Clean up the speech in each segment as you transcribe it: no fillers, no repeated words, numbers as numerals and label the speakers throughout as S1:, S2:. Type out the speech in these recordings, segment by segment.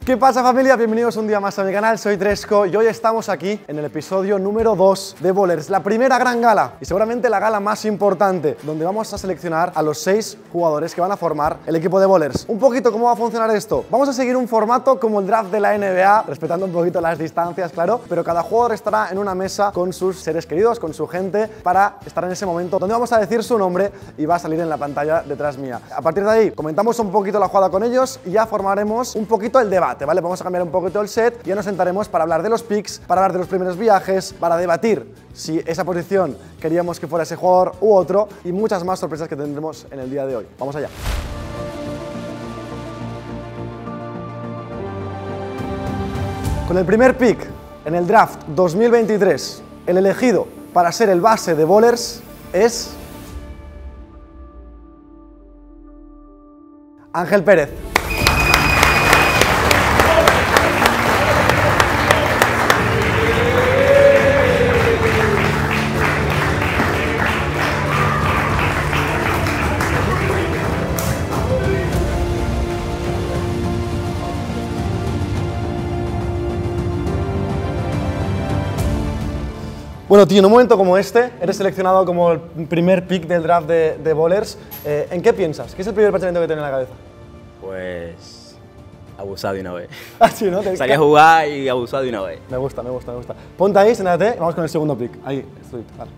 S1: ¿Qué pasa, familia? Bienvenidos un día más a mi canal, soy Tresco y hoy estamos aquí en el episodio número 2 de Bowlers, la primera gran gala y seguramente la gala más importante, donde vamos a seleccionar a los 6 jugadores que van a formar el equipo de Bowlers. Un poquito cómo va a funcionar esto. Vamos a seguir un formato como el draft de la NBA, respetando un poquito las distancias, claro, pero cada jugador estará en una mesa con sus seres queridos, con su gente, para estar en ese momento donde vamos a decir su nombre y va a salir en la pantalla detrás mía. A partir de ahí, comentamos un poquito la jugada con ellos y ya formaremos un poquito el debate, ¿vale? Vamos a cambiar un poquito el set y ya nos sentaremos para hablar de los picks, para hablar de los primeros viajes, para debatir si esa posición queríamos que fuera ese jugador u otro y muchas más sorpresas que tendremos en el día de hoy. Vamos allá. Con el primer pick en el draft 2023, el elegido para ser el base de Bowlers es Ángel Pérez. Bueno, tío, en un momento como este, eres seleccionado como el primer pick del draft de Bowlers. ¿En qué piensas? ¿Qué es el primer pensamiento que tienes en la cabeza?
S2: Pues abusado de una vez.
S1: Ah, sí, ¿no?
S2: Salí a jugar y abusado de una vez.
S1: Me gusta. Ponte ahí, siéntate, vamos con el segundo pick. Ahí, estoy, vale.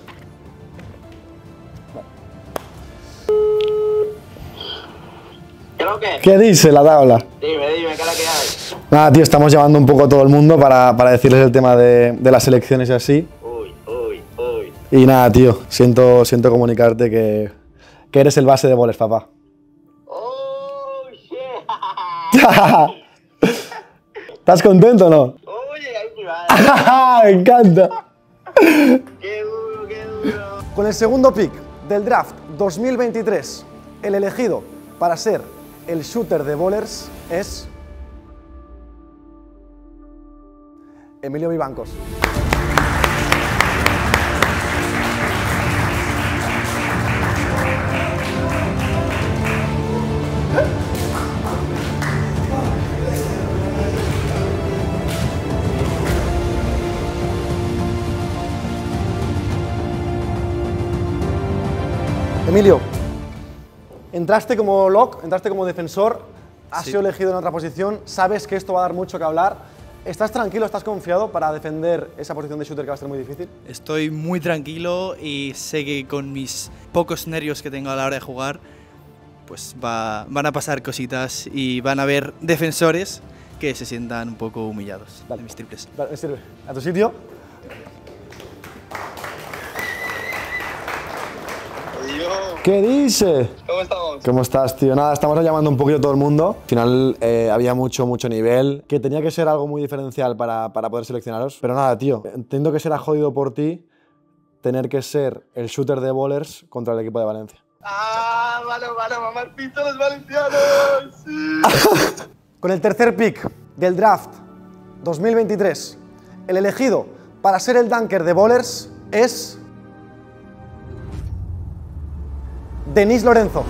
S3: ¿Creo que?
S1: ¿Qué dice la tabla?
S3: Dime, ¿qué es la que hay?
S1: Nada, tío, estamos llamando un poco a todo el mundo para decirles el tema de las elecciones y así.
S3: Uy.
S1: Y nada, tío, siento comunicarte que eres el base de Bowlers, papá.
S3: ¡Oh, shit!
S1: ¿Estás contento o no?
S3: Oye, ahí te va.
S1: Me encanta.
S3: ¡Qué duro!
S1: Con el segundo pick del draft 2023, el elegido para ser el shooter de Bowlers es Emilio Vivancos. Emilio, entraste como lock, entraste como defensor, has sido elegido en otra posición, sabes que esto va a dar mucho que hablar. ¿Estás tranquilo, estás confiado para defender esa posición de shooter que va a ser muy difícil?
S4: Estoy muy tranquilo y sé que con mis pocos nervios que tengo a la hora de jugar, pues van a pasar cositas y van a haber defensores que se sientan un poco humillados de mis triples.
S1: Vale, me sirve. ¿A tu sitio? ¿Qué dice?
S3: ¿Cómo estamos?
S1: ¿Cómo estás, tío? Nada, estamos llamando un poquito a todo el mundo. Al final había mucho nivel, que tenía que ser algo muy diferencial para poder seleccionaros. Pero nada, tío, entiendo que será jodido por ti tener que ser el shooter de Bowlers contra el equipo de Valencia.
S3: ¡Ah, vale, mamá, el pinto los valencianos! Sí.
S1: Con el tercer pick del draft 2023, el elegido para ser el dunker de Bowlers es Denis Lorenzo.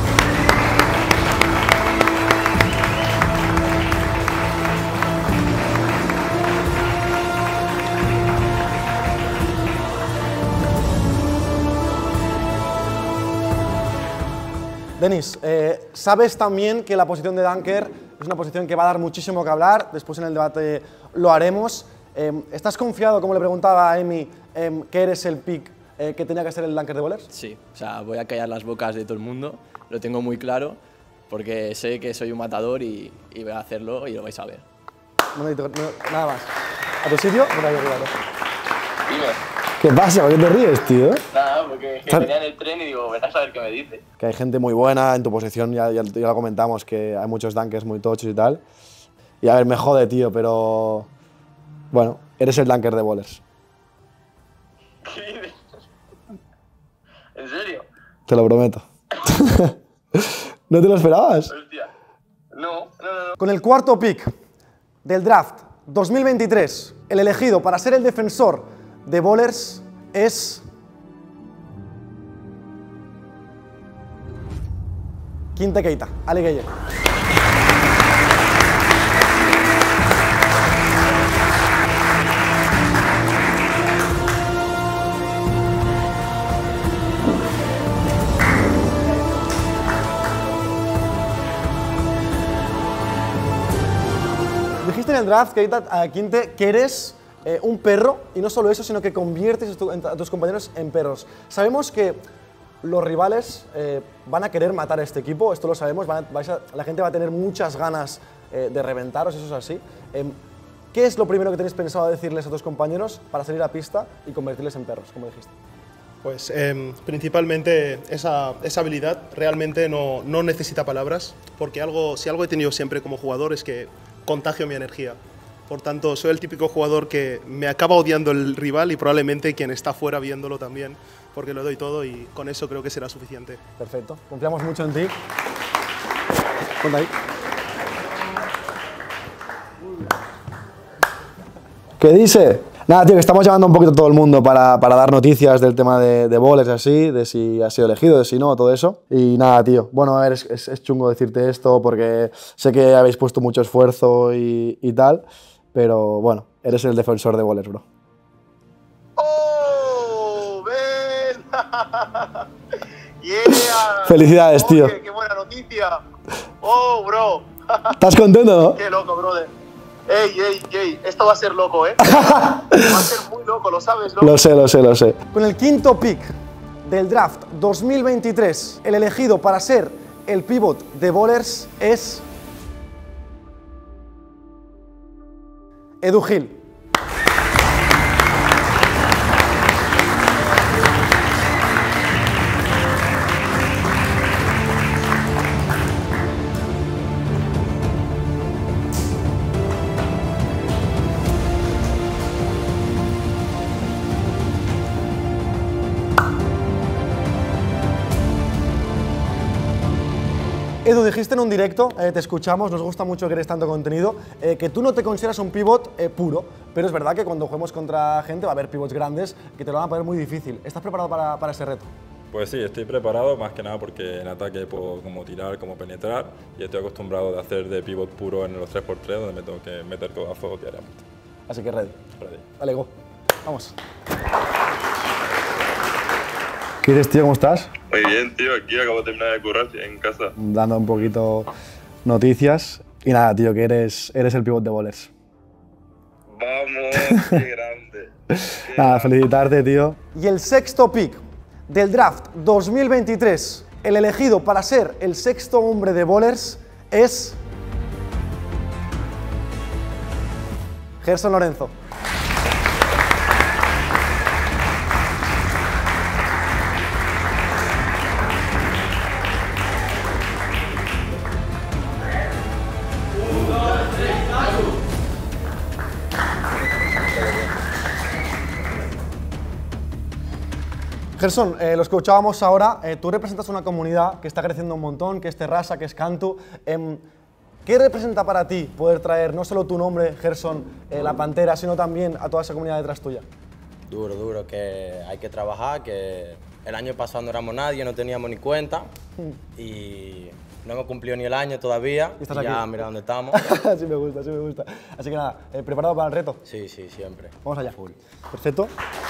S1: Denis, sabes también que la posición de dunker es una posición que va a dar muchísimo que hablar, después en el debate lo haremos. ¿Estás confiado, como le preguntaba a Emi, que eres el pick que tenía que ser el dunker de Bowlers?
S2: Sí, o sea, voy a callar las bocas de todo el mundo, lo tengo muy claro, porque sé que soy un matador y voy a hacerlo y lo vais a ver.
S1: No necesito nada más. ¿A tu sitio? Por ahí arriba.
S3: Dime.
S1: ¿Qué pasa? ¿Por qué te ríes, tío?
S3: Nada, porque venía en el tren y digo, verás a ver qué me dice.
S1: Que hay gente muy buena en tu posición, ya lo comentamos, que hay muchos dunkers muy tochos y tal. Y a ver, me jode, tío, pero... Bueno, eres el dunker de Bowlers.
S3: ¿Qué dices? ¿En serio?
S1: Te lo prometo. ¿No te lo esperabas?
S3: Hostia. No.
S1: Con el cuarto pick del draft 2023, el elegido para ser el defensor de Bowlers es Quinte Keita, Ali Gueye. dijiste en el draft, Quinte, que eres un perro, y no solo eso, sino que conviertes a tus compañeros en perros. Sabemos que los rivales van a querer matar a este equipo, esto lo sabemos, la gente va a tener muchas ganas de reventaros, eso es así. ¿Qué es lo primero que tenéis pensado decirles a tus compañeros para salir a pista y convertirles en perros, como dijiste?
S5: Pues principalmente esa habilidad realmente no necesita palabras, porque si algo he tenido siempre como jugador es que contagio mi energía. Por tanto, soy el típico jugador que me acaba odiando el rival y probablemente quien está fuera viéndolo también, porque lo doy todo y con eso creo que será suficiente.
S1: Perfecto, confiamos mucho en ti. Ponte ahí. ¿Qué dice? Nada, tío, que estamos llamando un poquito a todo el mundo para dar noticias del tema de bowlers así, de si ha sido elegido, de si no, todo eso. Y nada, tío, bueno, a ver, es chungo decirte esto porque sé que habéis puesto mucho esfuerzo y tal, pero bueno, eres el defensor de bowlers, bro.
S3: ¡Oh, ven! ¡Yeah!
S1: Felicidades, tío.
S3: Oye, ¡qué buena noticia! ¡Oh, bro!
S1: ¿Estás contento, no?
S3: ¡Qué loco, brother! ¡Ey! Esto va a ser loco, ¿eh? Va a ser muy loco, lo sabes, ¿no?
S1: Lo sé. Con el quinto pick del draft 2023, el elegido para ser el pivot de bowlers es Edu Gil. Edu, dijiste en un directo, te escuchamos, nos gusta mucho que eres tanto contenido, que tú no te consideras un pivot puro, pero es verdad que cuando juguemos contra gente va a haber pivots grandes que te lo van a poner muy difícil. ¿Estás preparado para ese reto?
S6: Pues sí, estoy preparado más que nada porque en ataque puedo como tirar, como penetrar y estoy acostumbrado de hacer de pivot puro en los 3x3 donde me tengo que meter codazos diariamente.
S1: Así que ready.
S6: Ready.
S1: Dale, go. Vamos. ¿Qué dices, tío? ¿Cómo estás?
S7: Muy bien, tío. Aquí acabo de terminar de currar en casa.
S1: Dando un poquito noticias. Y nada, tío, que eres el pivot de bowlers.
S7: ¡Vamos! ¡Qué grande!
S1: Nada, felicitarte, tío. Y el sexto pick del draft 2023, el elegido para ser el sexto hombre de bowlers es Gerson Lorenzo. Gerson, lo escuchábamos ahora, tú representas una comunidad que está creciendo un montón, que es Terrassa, que es Cantu. ¿Qué representa para ti poder traer no solo tu nombre, Gerson, la Pantera, sino también a toda esa comunidad detrás tuya?
S8: Duro, que hay que trabajar, que el año pasado no éramos nadie, no teníamos ni cuenta y no hemos cumplido ni el año todavía y ya mira dónde estamos.
S1: Sí me gusta. Así que nada, ¿preparado para el reto?
S8: Sí, siempre.
S1: Vamos allá. Full. Perfecto.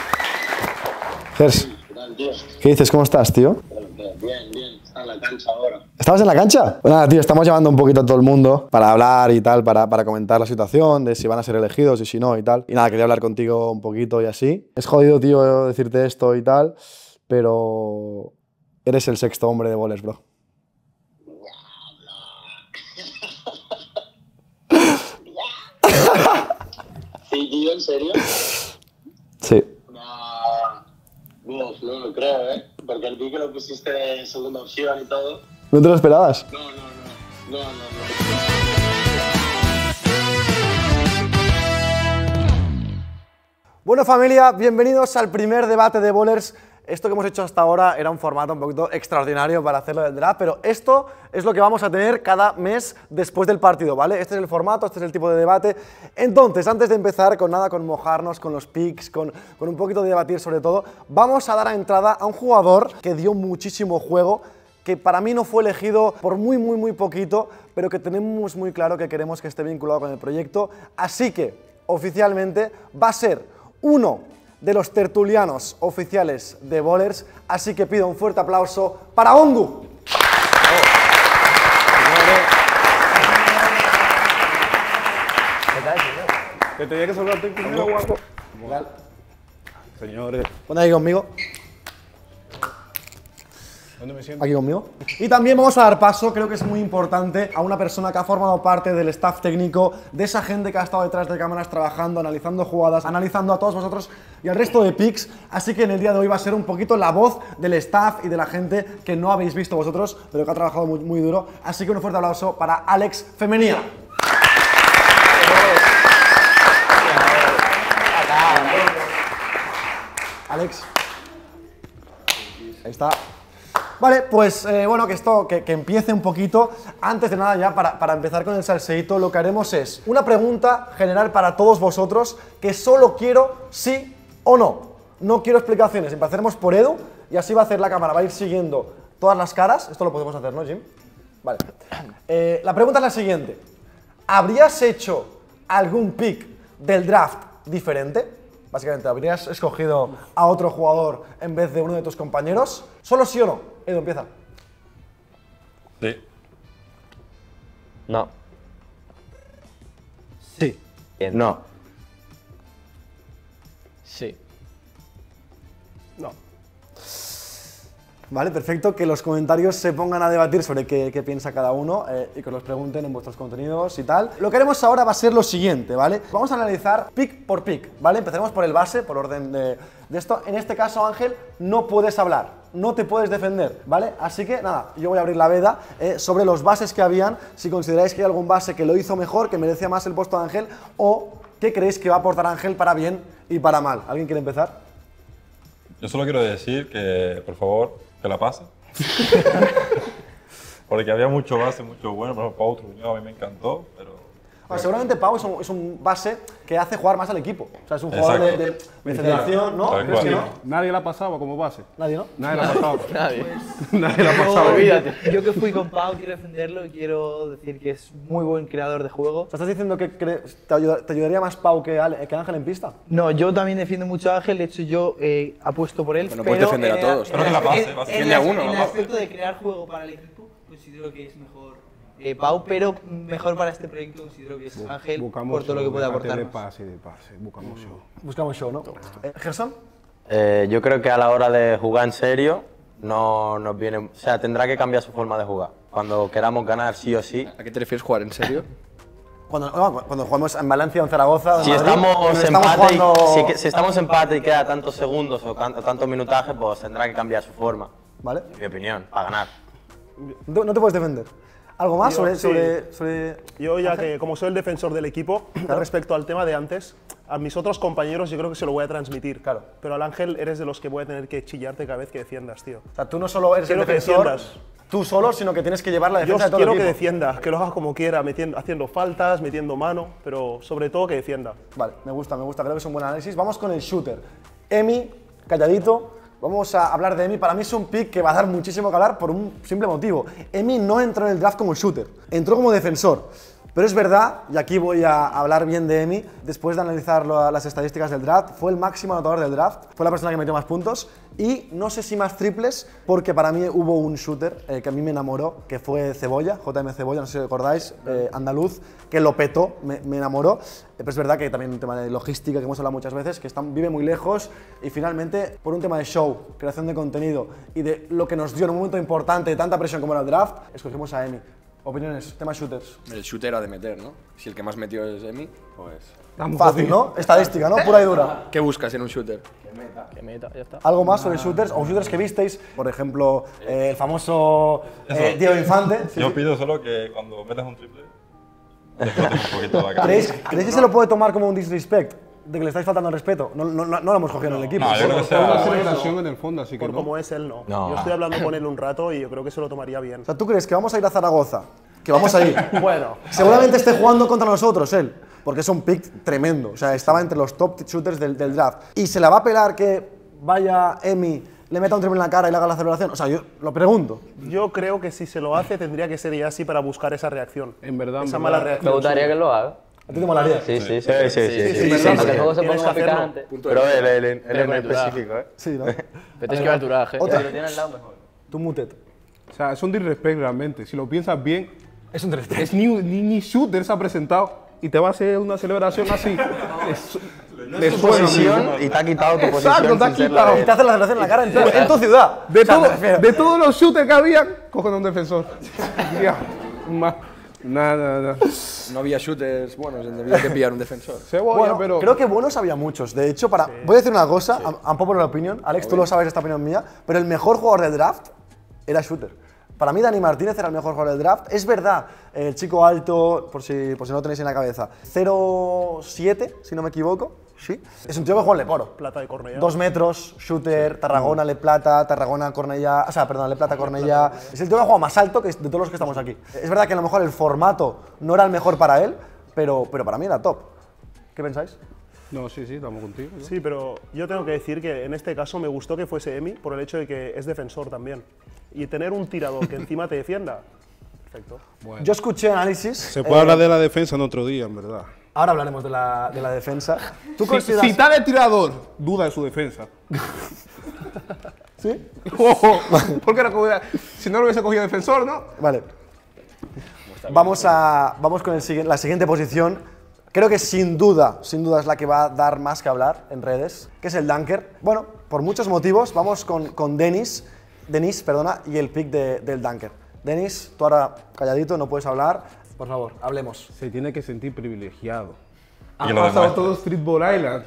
S1: Gers, ¿qué dices? ¿Cómo estás, tío?
S3: Bien. Está en la cancha ahora.
S1: ¿Estabas en la cancha? Pues nada, tío, estamos llamando un poquito a todo el mundo para hablar y tal, para comentar la situación, de si van a ser elegidos y si no y tal. Y nada, quería hablar contigo un poquito y así. Es jodido, tío, decirte esto y tal, pero eres el sexto hombre de bowlers, bro.
S3: Sí, tío, ¿en serio?
S1: Sí.
S3: No lo creo, ¿eh? Porque el que lo pusiste de segunda opción y todo.
S1: ¿No te lo esperabas?
S3: No.
S1: Bueno, familia, bienvenidos al primer debate de bowlers. Esto que hemos hecho hasta ahora era un formato un poquito extraordinario para hacerlo del draft, pero esto es lo que vamos a tener cada mes después del partido, ¿vale? Este es el formato, este es el tipo de debate. Entonces, antes de empezar con mojarnos, con los picks, con un poquito de debatir sobre todo, vamos a dar entrada a un jugador que dio muchísimo juego, que para mí no fue elegido por muy poquito, pero que tenemos muy claro que queremos que esté vinculado con el proyecto. Así que, oficialmente, va a ser uno de los tertulianos oficiales de bowlers, así que pido un fuerte aplauso para Ongu.
S9: Que tenía que saludarte primero, guapo. Señores.
S1: Ponte aquí conmigo.
S9: ¿Dónde me siento?
S1: Aquí conmigo. Y también vamos a dar paso, creo que es muy importante, a una persona que ha formado parte del staff técnico, de esa gente que ha estado detrás de cámaras trabajando, analizando jugadas, analizando a todos vosotros y al resto de picks. Así que en el día de hoy va a ser un poquito la voz del staff y de la gente que no habéis visto vosotros, pero que ha trabajado muy, muy duro. Así que un fuerte aplauso para Alex Femenía. Alex. Ahí está. Vale, pues bueno, que empiece un poquito. Antes de nada ya, para empezar con el salseíto, lo que haremos es una pregunta general para todos vosotros que solo quiero sí o no. No quiero explicaciones. Empezaremos por Edu y así va a hacer la cámara. Va a ir siguiendo todas las caras. Esto lo podemos hacer, ¿no, Jim? Vale. La pregunta es la siguiente. ¿Habrías hecho algún pick del draft diferente? Básicamente, ¿habrías escogido a otro jugador en vez de uno de tus compañeros? ¿Solo sí o no? Edu, empieza.
S6: Sí.
S8: No.
S4: Sí.
S8: No.
S2: Sí.
S9: No.
S1: Vale, perfecto. Que los comentarios se pongan a debatir sobre qué piensa cada uno y que los pregunten en vuestros contenidos y tal. Lo que haremos ahora va a ser lo siguiente, ¿vale? Vamos a analizar pick por pick, ¿vale? Empezaremos por el base, por orden de esto. En este caso, Ángel, no puedes hablar, no te puedes defender, ¿vale? Así que, nada, yo voy a abrir la veda sobre los bases que habían, si consideráis que hay algún base que lo hizo mejor, que merecía más el puesto de Ángel, o qué creéis que va a aportar Ángel para bien y para mal. ¿Alguien quiere empezar?
S6: Yo solo quiero decir que, por favor, que la pase. Porque había mucho base, mucho bueno. Por ejemplo, Pau Truñó a mí me encantó, pero...
S1: Bueno, seguramente Pau es un base que hace jugar más al equipo. O sea, es un jugador de federación, ¿no?
S6: Tal
S1: ¿Crees que
S6: cual.
S1: no?
S9: Nadie la pasaba como base.
S1: Nadie, ¿no?
S9: Nadie la pasaba.
S2: Nadie.
S9: Nadie la pasaba.
S2: Olvídate.
S4: Yo que fui con Pau quiero defenderlo y quiero decir que es muy buen creador de juego.
S1: O sea, ¿estás diciendo que te ayudaría más Pau que Ángel en pista?
S4: No, yo también defiendo mucho a Ángel, de hecho yo apuesto por él.
S2: Bueno, puedes defender a todos.
S6: Pero que la pase,
S2: defiende a uno,
S4: En el
S2: ¿no?
S4: aspecto de crear juego para el equipo, considero que es mejor Pau, pero mejor para este proyecto considero que es Ángel por todo lo que puede aportar.
S9: De pase, buscamos show.
S1: Buscamos show, ¿no? ¿Gerson?
S8: Yo creo que a la hora de jugar en serio, no nos viene. O sea, tendrá que cambiar su forma de jugar. Cuando queramos ganar sí o sí.
S2: ¿A qué te refieres jugar en serio?
S1: Cuando jugamos en Valencia o en Zaragoza.
S8: Si
S1: Madrid,
S8: estamos empate,
S1: jugando...
S8: si estamos empate y queda tantos segundos o tantos minutajes, pues tendrá que cambiar su forma.
S1: ¿Vale?
S8: En mi opinión, para ganar.
S1: No te puedes defender. ¿Algo más
S5: Yo,
S1: sobre
S5: Yo ya que como soy el defensor del equipo, respecto al tema de antes, a mis otros compañeros yo creo que se lo voy a transmitir.
S1: Claro.
S5: Pero al Ángel eres de los que voy a tener que chillarte cada vez que defiendas, tío.
S1: O sea, tú no solo eres
S5: Quiero
S1: el
S5: que
S1: defensor,
S5: defiendas.
S1: tú solo, sino que tienes que llevar la
S5: Yo
S1: defensa de todo
S5: quiero
S1: el
S5: que
S1: equipo.
S5: defienda, que lo haga como quiera, haciendo faltas, metiendo mano, pero sobre todo que defienda.
S1: Vale, me gusta, creo que es un buen análisis. Vamos con el shooter. Emi, calladito. Vamos a hablar de Emi. Para mí es un pick que va a dar muchísimo que hablar por un simple motivo. Emi no entró en el draft como shooter, entró como defensor. Pero es verdad, y aquí voy a hablar bien de Emi, después de analizar las estadísticas del draft, fue el máximo anotador del draft, fue la persona que metió más puntos y no sé si más triples, porque para mí hubo un shooter que a mí me enamoró, que fue Cebolla, JM Cebolla, no sé si recordáis, andaluz, que lo petó, me enamoró. Pero es verdad que también un tema de logística que hemos hablado muchas veces, que vive muy lejos y finalmente por un tema de show, creación de contenido y de lo que nos dio en un momento importante de tanta presión como era el draft, escogimos a Emi. Opiniones, tema shooters.
S2: El shooter ha de meter, ¿no? Si el que más metió es Emi, pues...
S1: Fácil, ¿no? Estadística, ¿no? Pura y dura.
S2: ¿Qué buscas en un shooter?
S8: Que meta, ya está.
S1: ¿Algo más sobre shooters o shooters que visteis? Por ejemplo, el famoso Diego Infante.
S6: Yo pido solo que cuando metas un triple, disfrutes un poquito la cara.
S1: ¿Creéis que se lo puede tomar como un disrespect? De que le estáis faltando al respeto. No lo hemos cogido en el equipo.
S6: No, yo creo que
S9: Una
S6: sea...
S9: celebración en el fondo, así que
S5: Por
S9: no.
S5: como es él, no.
S8: No.
S5: Yo estoy hablando con él un rato y yo creo que se lo tomaría bien.
S1: O sea, ¿tú crees que vamos a ir a Zaragoza? Que vamos a ir. Bueno, seguramente esté jugando contra nosotros él, porque es un pick tremendo. O sea, estaba entre los top shooters del draft. Y se la va a pelar que vaya Emi, le meta un triple en la cara y le haga la celebración. O sea, yo lo pregunto.
S5: Yo creo que si se lo hace tendría que ser ya así para buscar esa reacción.
S9: En verdad,
S5: Esa
S9: en
S5: mala
S9: verdad.
S5: reacción.
S10: Me gustaría que lo haga.
S1: ¿A ti te molaría?
S8: Sí.
S10: Sí, porque luego se pone
S5: Tienes que
S10: más
S5: hacerlo.
S10: picante.
S8: Pero él en específico, ¿eh?
S1: Sí, ¿no?
S2: Pero tienes que ver tu raje.
S1: Otra.
S10: Si lo tiene al lado, mejor.
S1: Tú mutet.
S9: O sea, es un disrespect realmente. Si lo piensas bien,
S1: Es un 3.
S9: es ni shooter se ha presentado y te va a hacer una celebración así.
S8: De su posición y te ha quitado tu posición.
S9: Exacto, te ha quitado.
S1: Y te hace la celebración en la cara en tu ciudad.
S9: De todos los shooters que habían, cogen un defensor. Ya, nada.
S11: No había shooters buenos, había que pillar un defensor.
S1: Bueno, pero creo que buenos había muchos. De hecho, voy a decir una cosa, unpopular opinion. Alex, tú lo sabes, esta opinión mía, pero el mejor jugador del draft era shooter. Para mí, Dani Martínez era el mejor jugador del draft. Es verdad, el chico alto, por si no lo tenéis en la cabeza, 0'7", si no me equivoco. Sí. Es un tío que juega en Leporo.
S5: Plata de Cornellá.
S1: 2 metros, shooter, Tarragona, Le Plata, Tarragona, Cornellá. O sea, perdón, Le Plata, Cornellá. Es el tío que juega más alto que de todos los que estamos aquí. Es verdad que a lo mejor el formato no era el mejor para él, pero para mí era top. ¿Qué pensáis?
S9: No, sí, estamos contigo. ¿No?
S5: Sí, pero yo tengo que decir que en este caso me gustó que fuese Emi por el hecho de que es defensor también. Y tener un tirador que encima te defienda, perfecto.
S9: Bueno.
S1: Yo escuché análisis.
S9: Se puede hablar de la defensa en otro día, en verdad.
S1: Ahora hablaremos de la defensa. ¿Tú
S9: si está de tirador, duda de su defensa.
S1: ¿Sí?
S9: Porque si no lo hubiese cogido defensor, ¿no?
S1: Vale. Vamos con la siguiente posición. Creo que sin duda es la que va a dar más que hablar en redes, que es el dunker. Bueno, por muchos motivos, vamos con Denis, y el pick del dunker. Denis, tú ahora calladito, no puedes hablar. Por favor, hablemos.
S9: Se tiene que sentir privilegiado.
S6: Y
S9: Ha
S6: lo
S9: pasado
S6: demás.
S9: todo Streetball Island.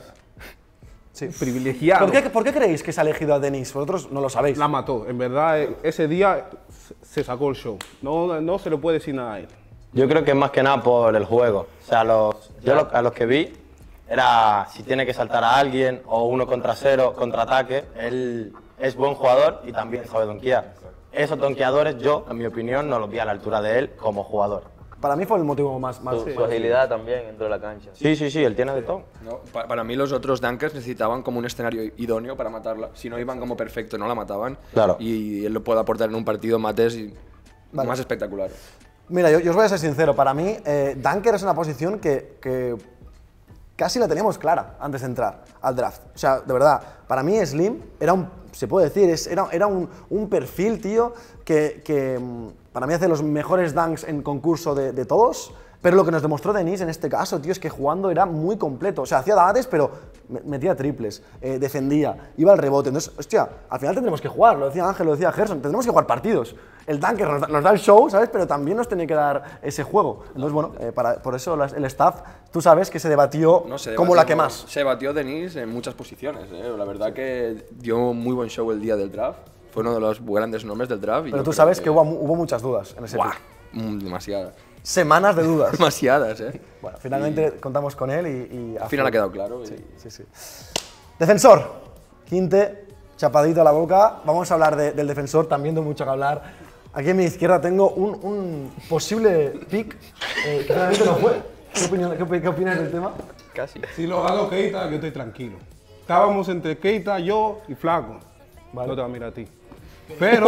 S1: Sí.
S9: Privilegiado.
S1: ¿Por qué creéis que se ha elegido a Denis? Vosotros no lo sabéis.
S9: La mató. En verdad, ese día se sacó el show. No se le puede decir nada a él.
S8: Yo creo que es más que nada por el juego. O sea, a los que vi, era si tiene que saltar a alguien o uno contra cero, contraataque. Él es buen jugador y también sabe donkear. Esos donkeadores, yo, en mi opinión, no los vi a la altura de él como jugador.
S1: Para mí fue el motivo más
S10: Su agilidad también dentro de la cancha.
S8: Sí, él tiene de todo.
S11: No, para mí los otros dunkers necesitaban como un escenario idóneo para matarla. Si no iban como perfecto, no la mataban.
S8: Claro.
S11: Y él lo puede aportar en un partido mates y más espectacular.
S1: Mira, yo os voy a ser sincero. Para mí, dunker es una posición que casi la teníamos clara antes de entrar al draft. O sea, de verdad, para mí Slim era se puede decir, era un perfil, tío, que para mí hace los mejores dunks en concurso de todos, pero lo que nos demostró Denis en este caso, tío, es que jugando era muy completo. O sea, hacía dates, pero metía triples, defendía, iba al rebote. Entonces, hostia, al final tendremos que jugar, lo decía Ángel, lo decía Gerson, tendremos que jugar partidos. El dunker nos da el show, ¿sabes? Pero también nos tiene que dar ese juego. Entonces, bueno, por eso el staff, tú sabes que se debatió como la que más.
S11: Se batió Denis en muchas posiciones. La verdad que dio muy buen show el día del draft. Fue uno de los grandes nombres del draft.
S1: Pero tú sabes que hubo muchas dudas en ese pick.
S11: Demasiadas.
S1: Semanas de dudas.
S11: Demasiadas,
S1: Bueno, finalmente contamos con él y
S11: al final ha quedado claro.
S1: Sí. Defensor. Quinte, chapadito a la boca. Vamos a hablar del defensor, también de mucho que hablar. Aquí a mi izquierda tengo un posible pick que realmente no fue. ¿Qué opinas del tema?
S11: Casi.
S9: Si lo gano Keita, yo estoy tranquilo. Estábamos entre Keita, yo y Flaco.
S1: Vale.
S9: No te va a mirar a ti. Pero.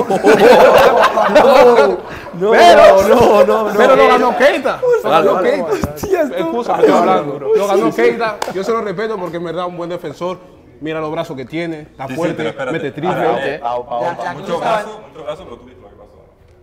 S9: Pero lo ganó Keita. Lo ganó Keita. Excusa, estoy hablando. Lo ganó Keita. Yo se lo respeto porque en verdad es un buen defensor. Mira los brazos que tiene, está fuerte, mete triple.
S6: Mucho brazo, pero tú viste lo que pasó.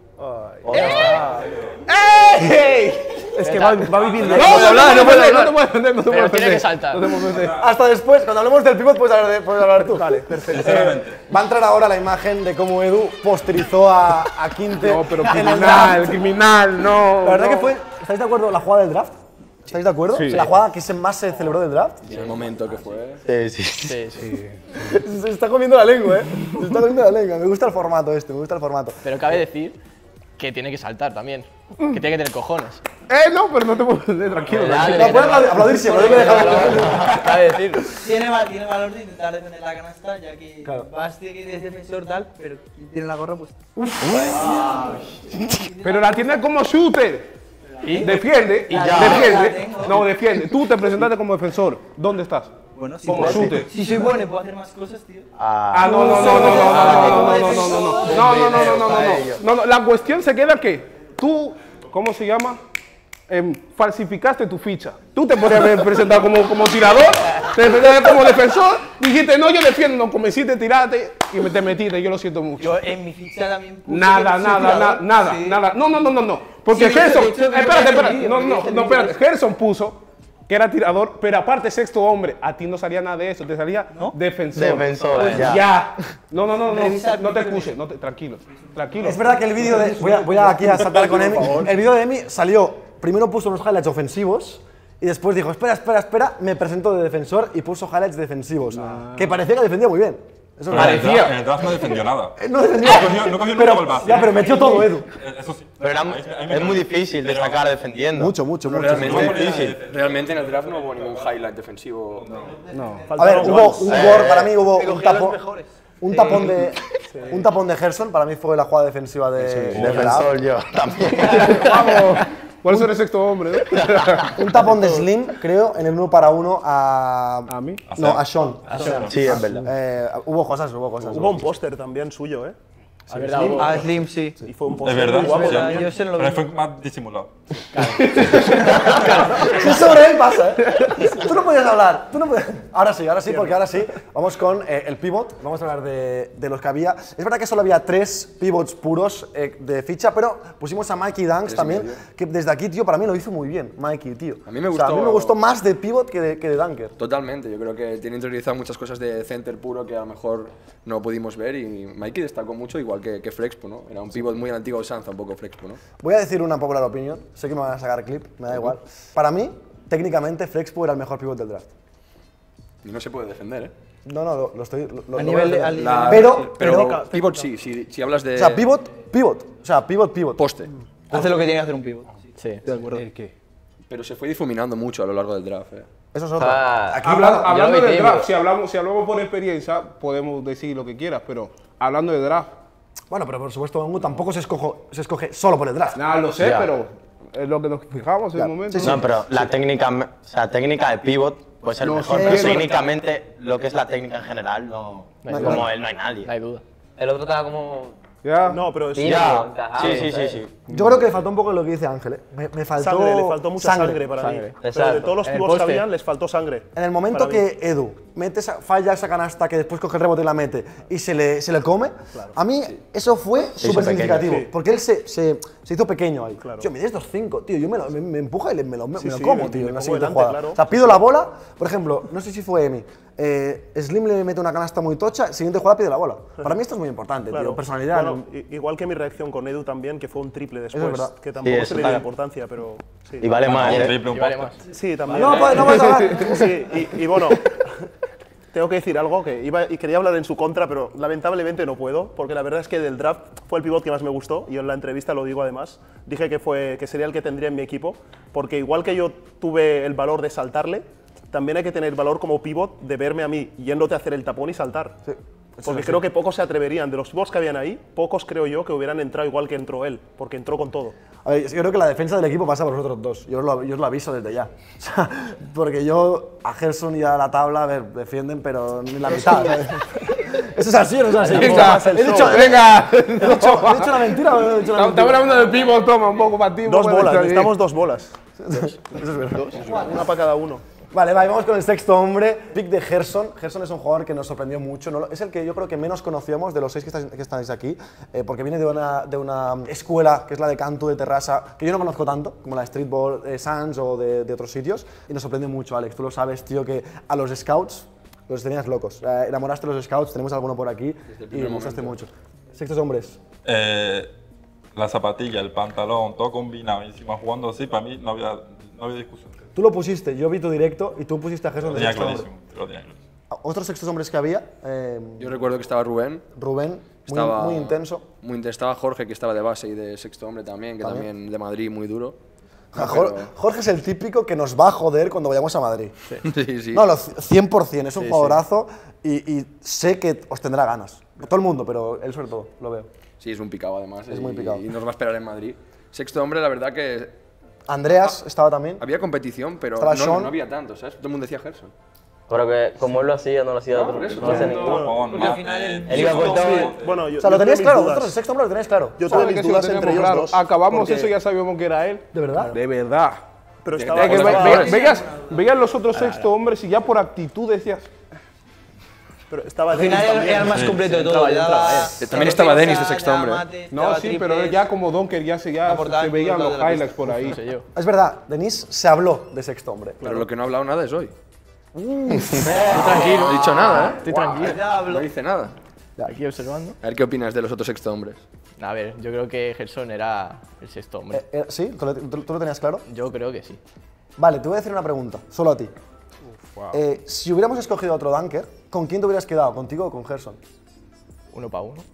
S1: Es que va a vivir de
S9: No te puedes defender, no te puedes
S2: tiene que
S9: defender.
S2: saltar.
S9: No te puedes defender.
S1: Hasta después, cuando hablemos del pivot, puedes hablar tú. Vale, perfecto. Va a entrar ahora la imagen de cómo Edu posterizó a Quinte.
S9: No, pero
S1: en el draft.
S9: criminal, no.
S1: La verdad que fue. ¿Estáis de acuerdo? La jugada del draft. ¿Estáis de acuerdo?
S9: Sí.
S1: La jugada que más se celebró del draft.
S11: Y en el momento que fue.
S8: Sí.
S1: Se está comiendo la lengua, Se está comiendo la lengua. Me gusta el formato me gusta el formato.
S2: Pero cabe decir que tiene que saltar también. Que tiene que tener cojones.
S9: No, pero no te puedo defender, tranquilo.
S1: No, puedes aplaudir siempre, no me dejas.
S2: Cabe decirlo.
S4: Tiene valor de intentar defender la canasta, ya que Basti que es defensor tal, pero quien tiene la gorra pues.
S9: Pero la tiene como shooter.
S2: ¿Y?
S9: Defiende, defiende. No, defiende. Tú te presentaste como defensor. ¿Dónde estás?
S4: Bueno, si
S9: Como shooter.
S4: Si soy bueno y puedo hacer más cosas, tío.
S9: No. La cuestión se queda que tú, ¿cómo se llama? Falsificaste tu ficha. Tú te podrías haber presentado como tirador Como defensor, dijiste, no, yo defiendo, no, convenciste, tiraste y te metiste, yo lo siento mucho.
S4: Yo en mi ficha también puse
S9: Nada. No. Porque
S4: Sí,
S9: Gerson,
S4: sí,
S9: espérate. No, espérate. Gerson puso que era tirador, pero aparte sexto hombre, a ti no salía nada de eso, te salía defensor.
S8: Defensor,
S9: ya. No te excuses, tranquilo.
S1: Es verdad que el vídeo de... Voy aquí a saltar con Emi. El vídeo de Emi salió, primero puso unos highlights ofensivos y después dijo, espera, me presento de defensor y puso highlights defensivos. Que parecía que defendía muy bien. Eso
S6: Pero en el draft no defendió nada.
S1: No defendió.
S6: No cogió nunca el base.
S1: Ya, pero metió todo, Edu.
S6: Eso sí.
S8: Pero es muy difícil destacar defendiendo.
S1: Mucho.
S11: Realmente en el draft no hubo ningún highlight defensivo.
S1: A ver, hubo un gol, para mí hubo un tapón de Gerson, para mí fue la jugada defensiva de
S8: Defensor yo también.
S9: Vamos. Por eso eres sexto hombre, ¿no?
S1: Un tapón de Slim, creo, en el 1 para 1 a...
S9: ¿A mí?
S1: No, a Sean.
S8: Sí, es verdad.
S1: Hubo cosas.
S5: Hubo un póster también suyo, ¿eh?
S4: Slim, sí.
S5: Y fue un
S6: Es
S5: póster
S6: verdad.
S5: muy guapo
S6: Sí.
S5: también.
S4: Yo se lo
S6: Pero
S4: vi.
S6: fue más disimulado.
S1: Sí, sobre él pasa, ¿eh? Tú no podías hablar. Ahora sí, porque ahora sí. Vamos con el pivot. Vamos a hablar de los que había. Es verdad que solo había 3 pivots puros de ficha, pero pusimos a Mikey Dunks también, que desde aquí, tío, para mí lo hizo muy bien, Mikey, tío.
S11: A mí me
S1: O sea, a
S11: gustó-
S1: mí me gustó más de pivot que de dunker.
S11: Totalmente, yo creo que tiene interiorizado muchas cosas de center puro que a lo mejor no pudimos ver y Mikey destacó mucho, igual que Flexpo, ¿no? Era un pivot muy antiguo de Sanza, un poco Flexpo, ¿no?
S1: Voy a decir una popular opinión. Sé que me van a sacar clip, me da igual. Para mí, técnicamente, Flexpo era el mejor pivot del draft.
S11: Y no se puede defender, ¿eh?
S1: No, lo estoy... Lo
S4: A nivel
S1: voy
S4: de-
S1: a
S4: al-
S1: defender.
S11: Pero pivot sí, si hablas de...
S1: O sea, pivot. O sea, pivot.
S11: Poste.
S4: Hace lo que tiene que hacer un pivot.
S8: Sí.
S4: De acuerdo.
S9: ¿El qué?
S11: Pero se fue difuminando mucho a lo largo del draft, ¿eh?
S1: Eso es otro. Aquí
S9: Hablando
S10: yo lo vi
S9: del
S10: tímido.
S9: draft, si hablamos por experiencia, podemos decir lo que quieras, pero hablando de draft,
S1: Bueno, pero por supuesto, Ongu tampoco se escoge solo por el draft.
S9: nada, lo sé,
S8: Ya.
S9: pero es lo que nos fijamos en el momento.
S1: Sí,
S8: No, pero la técnica, técnica de pivot puede ser
S9: No,
S8: mejor,
S9: sí,
S8: pero
S9: es
S8: técnicamente lo que es la técnica en general, como él no hay nadie.
S10: No hay duda. El otro estaba como...
S9: Ya.
S5: No, pero es
S8: Ya,
S10: encajado,
S8: sí.
S1: Yo creo que le faltó un poco lo que dice Ángel. Me faltó
S5: sangre, le faltó mucha sangre para mí. Pero de
S10: Exacto.
S5: todos los
S10: En el
S5: pivots que
S10: poste.
S5: habían, les faltó sangre.
S1: En el momento
S5: para mí.
S1: que Edu falla esa canasta que después coge el rebote y la mete y se le come, a mí eso fue súper
S8: hizo
S1: significativo.
S5: pequeño. Sí.
S1: Porque él se hizo pequeño ahí.
S5: Claro.
S1: Tío, mides 2'5", tío. Yo me empuja y me lo
S5: Sí,
S1: como,
S5: me
S1: tío, en la
S5: como
S1: siguiente
S5: delante,
S1: jugada.
S5: claro.
S1: O sea, pido la bola, por ejemplo, no sé si fue Emi. Slim le mete una canasta muy tocha, siguiente jugada pide la bola. Para mí esto es muy importante, tío.
S5: Claro.
S1: Personalidad.
S5: Bueno, igual que mi reacción con Edu también, que fue un triple después,
S1: verdad.
S5: que tampoco
S8: eso
S5: se le dio
S8: está-
S5: importancia, pero sí.
S8: Y vale más,
S6: Un
S8: ¿eh?
S6: triple, un
S10: Vale
S6: poste.
S10: más.
S5: Sí, también.
S1: No vas a hablar.
S5: Sí, y bueno, tengo que decir algo que quería hablar en su contra, pero lamentablemente no puedo, porque la verdad es que del draft fue el pivot que más me gustó, y en la entrevista lo digo además, dije que sería el que tendría en mi equipo, porque igual que yo tuve el valor de saltarle, también hay que tener valor como pivot de verme a mí yéndote a hacer el tapón y saltar. Porque creo que pocos se atreverían. De los pivots que habían ahí, pocos creo yo que hubieran entrado igual que entró él, porque entró con todo.
S1: A ver, yo creo que la defensa del equipo pasa por los otros dos. Yo os lo aviso desde ya. O sea, porque yo a Gerson y a la tabla, a ver, defienden, pero ni la mitad. ¿Eso es así o no es así?
S9: Venga,
S1: He dicho una mentira o no he dicho una
S9: estamos
S1: mentira?
S9: hablando del pivot, toma un poco para ti. un
S5: Dos
S9: poco
S5: bolas,
S9: para ti.
S5: necesitamos 2 bolas.
S1: Eso es verdad.
S5: Una para cada uno.
S1: Vale, vamos con el sexto hombre. Pick de Gerson. Gerson es un jugador que nos sorprendió mucho. Es el que yo creo que menos conocíamos de los 6 que estáis aquí, porque viene de una escuela que es la de Cantu de Terrassa, que yo no conozco tanto, como la Streetball Sans o de otros sitios. Y nos sorprendió mucho, Alex. Tú lo sabes, tío, que a los scouts los tenías locos. Enamoraste a los scouts, tenemos alguno por aquí y me gustaste mucho. Sextos hombres.
S6: La zapatilla, el pantalón, todo combinado y encima jugando así, para mí no había discusión.
S1: Tú lo pusiste, yo vi tu directo y tú pusiste a Gerson
S6: Lo
S1: de
S6: tenía
S1: sexto hombre.
S6: clarísimo, lo tenía clarísimo.
S1: Otros sextos hombres que había,
S11: Yo recuerdo que estaba Rubén.
S1: Rubén,
S11: Estaba
S1: muy intenso.
S11: Estaba Jorge, que estaba de base y de sexto hombre también, que también de Madrid, muy duro.
S1: Jorge es el típico que nos va a joder cuando vayamos a Madrid.
S11: Sí.
S1: No, 100%, es un jugadorazo y sé que os tendrá ganas. Todo el mundo, pero él sobre todo, lo veo.
S11: Sí, es un picado además.
S1: Es muy picado.
S11: Y nos va a esperar en Madrid. Sexto hombre, la verdad que
S1: Andreas estaba también.
S11: había competición, pero
S1: Estaba
S11: no
S1: Sean.
S11: había tanto, ¿sabes? Todo el mundo decía Gerson.
S10: Pero que como él lo hacía, no lo hacía otro.
S11: por eso,
S10: No lo hacía
S11: no.
S10: ninguno.
S6: Tapón,
S10: Él iba por todo.
S5: Bueno, yo,
S1: O sea, lo
S5: yo
S1: tenéis
S5: tuve mis
S1: claro,
S5: dudas.
S1: vosotros el sexto hombre lo tenéis claro.
S5: Yo
S9: ¿Sabes
S5: tuve
S9: que
S5: mis
S9: sí lo
S5: dudas entre
S9: teníamos
S5: ellos
S9: claro?
S5: dos.
S9: Acabamos
S5: porque-
S9: eso, ya sabíamos que era él.
S1: ¿De verdad?
S9: De verdad.
S5: Pero
S6: de-
S5: estaba-
S6: de-
S9: Que
S5: estaba-
S9: veías los otros sexto hombres y ya por actitud decías.
S5: Pero estaba
S10: Al final
S5: Dennis
S10: era el más
S5: también.
S10: completo de todo.
S3: entraba,
S10: le daba-
S11: También estaba Dennis de
S10: defensa,
S11: sexto
S10: le daba
S11: hombre.
S10: mate,
S9: No,
S10: daba
S9: sí, pero
S10: triples.
S9: ya como Donker ya se
S10: Aportaba
S9: veían
S10: puntos
S9: los
S10: de la
S9: highlights por ahí.
S2: No sé yo.
S1: Es verdad, Denis se habló de sexto hombre.
S11: Pero lo que no ha hablado nada es hoy.
S2: Tranquilo.
S11: No he dicho nada, ¿eh?
S2: Estoy tranquilo.
S11: No dice nada.
S2: Aquí observando.
S11: A ver qué opinas de los otros sexto hombres.
S2: A ver, yo creo que Gerson era el sexto hombre.
S1: ¿Sí? ¿Tú lo tenías claro?
S2: Yo creo que sí.
S1: Vale, te voy a decir una pregunta, solo a ti. Si hubiéramos escogido a otro dunker, ¿con quién te hubieras quedado? ¿Contigo o con Gerson?
S2: Uno para uno.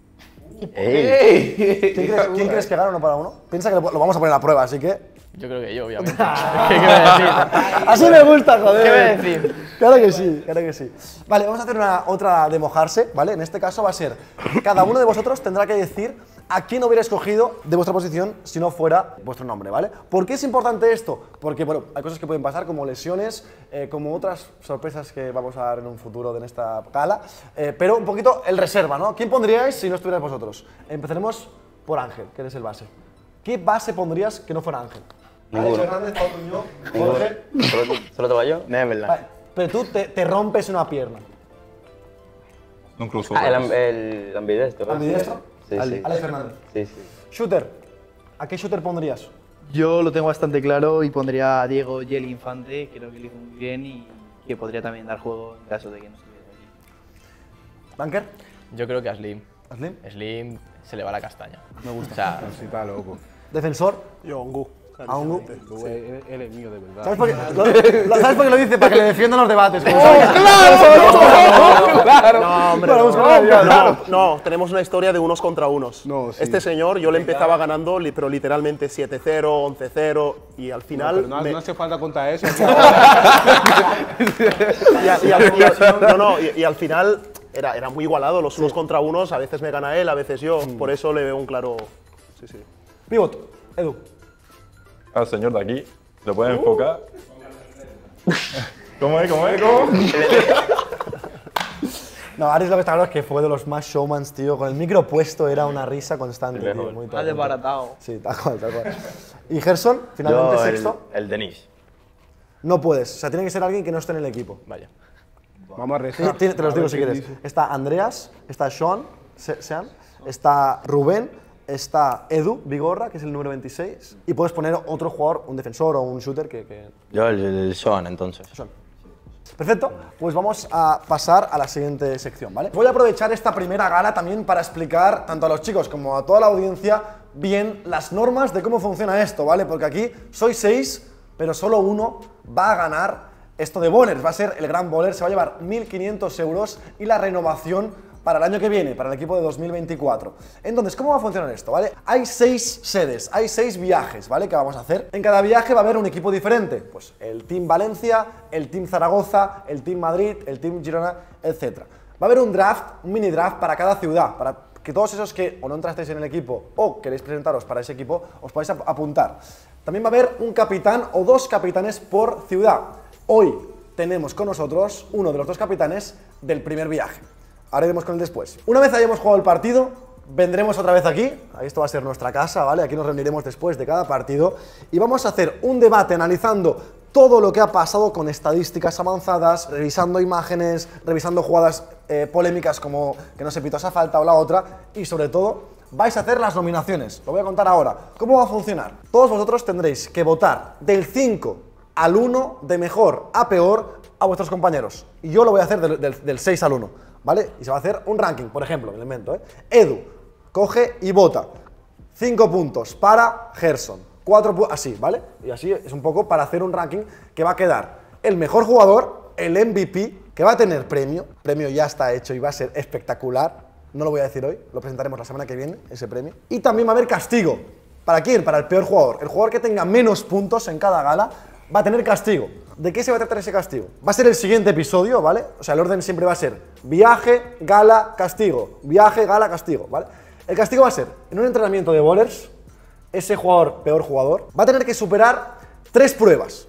S1: ¿Quién crees que gana uno para uno? Piensa que lo vamos a poner a prueba, así que...
S2: Yo creo que yo, obviamente. ¿Qué voy a decir?
S1: Así me gusta, joder.
S2: ¿Qué voy a decir?
S1: Claro que sí, claro que sí. Vale, vamos a hacer otra de mojarse, ¿vale? En este caso va a ser, cada uno de vosotros tendrá que decir a quién hubiera escogido de vuestra posición si no fuera vuestro nombre, ¿vale? ¿Por qué es importante esto? Porque, bueno, hay cosas que pueden pasar, como lesiones, como otras sorpresas que vamos a dar en un futuro en esta gala, pero un poquito el reserva, ¿no? ¿Quién pondríais si no estuvierais vosotros? Empezaremos por Ángel, que eres el base. ¿Qué base pondrías que no fuera Ángel?
S8: Ninguno.
S1: Alex Hernández, Pau Muñoz, Jorge.
S8: ¿Solo te va yo? No es verdad.
S1: Vale, pero tú te rompes una pierna.
S6: Un crossover.
S10: El ambidestro. ¿no?
S1: ¿Ambidestro?
S10: Sí, sí.
S1: Alex Fernández.
S10: Sí, sí.
S1: Shooter. ¿A qué shooter pondrías?
S4: Yo lo tengo bastante claro y pondría a Diego Yeli Infante, creo que lo hizo muy bien y que podría también dar juego en caso de que no estuviera aquí.
S1: ¿Bunker?
S2: Yo creo que a Slim.
S1: ¿A Slim?
S2: Slim se le va la castaña.
S1: Me gusta.
S2: O sea,
S9: Sí, está loco.
S1: ¿Defensor?
S5: Yo, Ongu.
S1: ¿A Ongu?
S9: Él es mío de verdad.
S1: ¿Sabes por qué lo dice? Para que le defiendan los debates.
S5: No, hombre,
S1: Para buscar una
S5: no, no, tenemos una historia de unos contra unos.
S9: No, sí.
S5: Este señor, yo le empezaba ganando, pero literalmente 7-0, 11-0, y al final...
S9: Pero no,
S5: me-
S9: no hace falta contar eso.
S5: y al final era muy igualado, los unos contra unos, a veces me gana él, a veces yo, por eso le veo un claro... Sí, sí.
S1: Pivot. Edu.
S6: Al señor de aquí. ¿Lo pueden enfocar? ¿Cómo es?
S1: No, Aris lo que está claro es que fue de los más showmans, tío. Con el micro puesto era una risa constante, tío. Muy
S10: Más desbaratado.
S1: Sí, tal cual, tal cual. ¿Y Gerson, finalmente
S8: Yo,
S1: sexto?
S8: el Denis.
S1: No puedes. O sea, tiene que ser alguien que no esté en el equipo.
S2: vaya.
S9: Vamos a rezar.
S1: Te los
S9: A
S1: digo
S9: ver
S1: si
S9: qué
S1: quieres.
S9: dice.
S1: Está Andreas, está Sean, está Rubén, está Edu Vigorra, que es el número 26, y puedes poner otro jugador, un defensor o un shooter que
S8: Yo el Sean, entonces.
S1: son. Perfecto, pues vamos a pasar a la siguiente sección, ¿vale? Voy a aprovechar esta primera gala también para explicar tanto a los chicos como a toda la audiencia bien las normas de cómo funciona esto, ¿vale? Porque aquí sois 6, pero solo uno va a ganar esto de bowlers, va a ser el gran bowler, se va a llevar 1.500 euros y la renovación para el año que viene, para el equipo de 2024. Entonces, ¿cómo va a funcionar esto, vale? Hay 6 sedes, hay 6 viajes, ¿vale? Que vamos a hacer. En cada viaje va a haber un equipo diferente. Pues el Team Valencia, el Team Zaragoza, el Team Madrid, el Team Girona, etc. Va a haber un draft, un mini draft para cada ciudad, para que todos esos que o no entrasteis en el equipo o queréis presentaros para ese equipo, os podáis apuntar. También va a haber un capitán o 2 capitanes por ciudad. Hoy tenemos con nosotros uno de los 2 capitanes del primer viaje. Ahora iremos con el después. Una vez hayamos jugado el partido, vendremos otra vez aquí. Esto va a ser nuestra casa, ¿vale? Aquí nos reuniremos después de cada partido y vamos a hacer un debate analizando todo lo que ha pasado con estadísticas avanzadas, revisando imágenes, revisando jugadas polémicas como que no se pitó esa falta o la otra, y sobre todo vais a hacer las nominaciones. Lo voy a contar ahora. ¿Cómo va a funcionar? Todos vosotros tendréis que votar del 5 al 1, de mejor a peor, a vuestros compañeros. Y yo lo voy a hacer del 6 al 1. ¿Vale? Y se va a hacer un ranking, por ejemplo, me lo invento, ¿eh? Edu coge y vota 5 puntos para Gerson, 4 puntos, así, ¿vale? Y así es un poco para hacer un ranking que va a quedar el mejor jugador, el MVP, que va a tener premio ya está hecho y va a ser espectacular, no lo voy a decir hoy, lo presentaremos la semana que viene, ese premio. Y también va a haber castigo. ¿Para quién? Para el peor jugador. El jugador que tenga menos puntos en cada gala va a tener castigo. ¿De qué se va a tratar ese castigo? Va a ser el siguiente episodio, ¿vale? O sea, el orden siempre va a ser viaje, gala, castigo. Viaje, gala, castigo, ¿vale? El castigo va a ser, en un entrenamiento de bowlers, ese jugador, peor jugador, va a tener que superar 3 pruebas,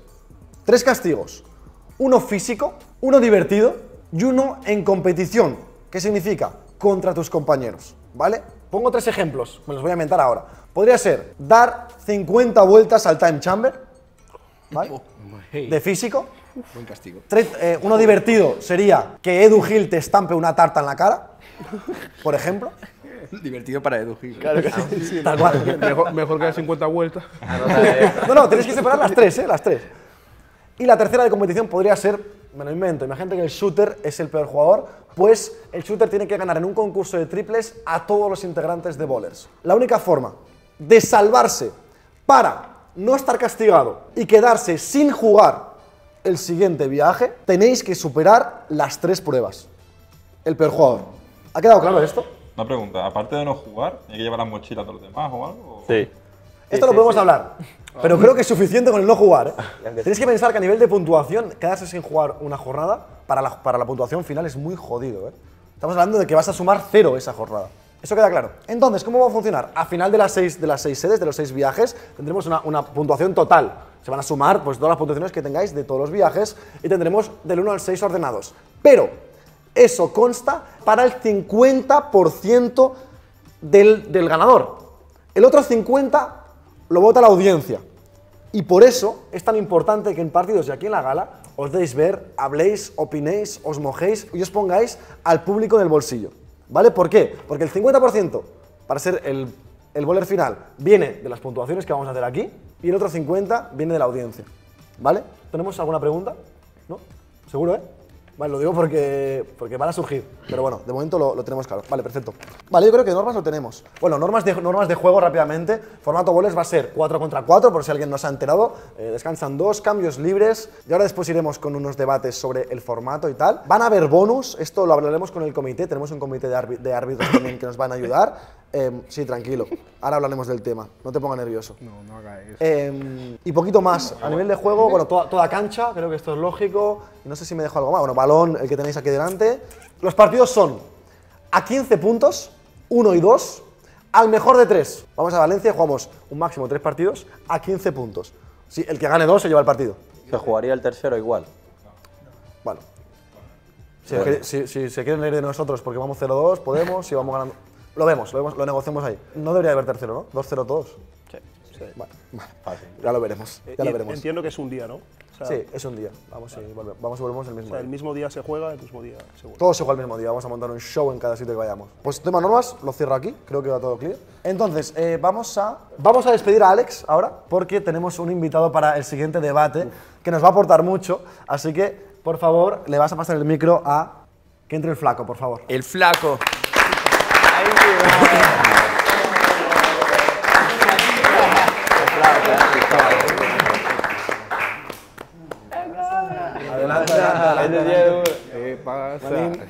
S1: 3 castigos. Uno físico, uno divertido y uno en competición. ¿Qué significa? Contra tus compañeros, ¿vale? Pongo 3 ejemplos, me los voy a inventar ahora. Podría ser dar 50 vueltas al time chamber, ¿vale? De físico.
S11: Buen castigo.
S1: Uno divertido sería que Edu Gil te estampe una tarta en la cara, por ejemplo.
S11: Divertido para Edu Gil.
S1: Claro que sí. Tal cual.
S9: Mejor que dar 50 vueltas.
S1: No, tenéis que separar las tres, las tres. Y la tercera de competición podría ser, me lo invento, imagínate que el shooter es el peor jugador, pues el shooter tiene que ganar en un concurso de triples a todos los integrantes de Bowlers. La única forma de salvarse para no estar castigado y quedarse sin jugar el siguiente viaje, tenéis que superar las 3 pruebas. El peor jugador. ¿Ha quedado claro esto?
S6: Una pregunta, aparte de no jugar, ¿hay que llevar las mochilas a todos los demás o algo?
S8: Sí.
S1: Esto lo podemos hablar, pero creo que es suficiente con el no jugar, ¿eh? Tenéis que pensar que a nivel de puntuación, quedarse sin jugar una jornada, para la puntuación final es muy jodido, ¿eh? Estamos hablando de que vas a sumar 0 esa jornada. Eso queda claro. Entonces, ¿cómo va a funcionar? A final de las 6 sedes, de los 6 viajes, tendremos una puntuación total. Se van a sumar pues, todas las puntuaciones que tengáis de todos los viajes y tendremos del 1 al 6 ordenados. Pero eso consta para el 50% del ganador. El otro 50% lo vota la audiencia. Y por eso es tan importante que en partidos y aquí en la gala os deis ver, habléis, opinéis, os mojéis y os pongáis al público en el bolsillo. ¿Vale? ¿Por qué? Porque el 50% para ser el bowler final viene de las puntuaciones que vamos a hacer aquí y el otro 50% viene de la audiencia. ¿Vale? ¿Tenemos alguna pregunta? ¿No? ¿Seguro, Vale, lo digo porque van a surgir, pero bueno, de momento lo tenemos claro. Vale, perfecto. Vale, yo creo que normas lo tenemos. Bueno, normas de juego rápidamente. Formato bowlers va a ser 4 contra 4, por si alguien no se ha enterado. Descansan 2, cambios libres. Y ahora después iremos con unos debates sobre el formato y tal. Van a haber bonus, esto lo hablaremos con el comité. Tenemos un comité de árbitros también que nos van a ayudar. Sí, tranquilo. Ahora hablaremos del tema. No te pongas nervioso.
S9: No haga eso.
S1: Y poquito más. A nivel de juego, bueno, toda cancha, creo que esto es lógico. Y no sé si me dejo algo más. Bueno, balón, el que tenéis aquí delante. Los partidos son a 15 puntos, 1 y 2, al mejor de 3. Vamos a Valencia y jugamos un máximo de 3 partidos a 15 puntos. Sí, el que gane 2 se lleva el partido.
S8: ¿Se jugaría el tercero igual?
S1: Bueno. Si se quieren leer de nosotros porque vamos 0-2, podemos, si vamos ganando. Lo vemos, lo negociamos ahí. No debería haber tercero, ¿no? 2-0 todos.
S8: Sí.
S1: Vale. Ya lo veremos. Ya lo veremos.
S5: Entiendo que es un día, ¿no? O sea,
S1: sí, es un día. Vamos y volvemos el mismo día.
S5: El mismo día se juega, el mismo día se vuelve.
S1: Todo se juega el mismo día. Vamos a montar un show en cada sitio que vayamos. Pues tema normas, lo cierro aquí. Creo que va todo clear. Entonces, vamos a despedir a Alex ahora porque tenemos un invitado para el siguiente debate que nos va a aportar mucho. Así que, por favor, le vas a pasar el micro a que entre el flaco, por favor.
S11: El flaco.
S9: ¿Qué pasa?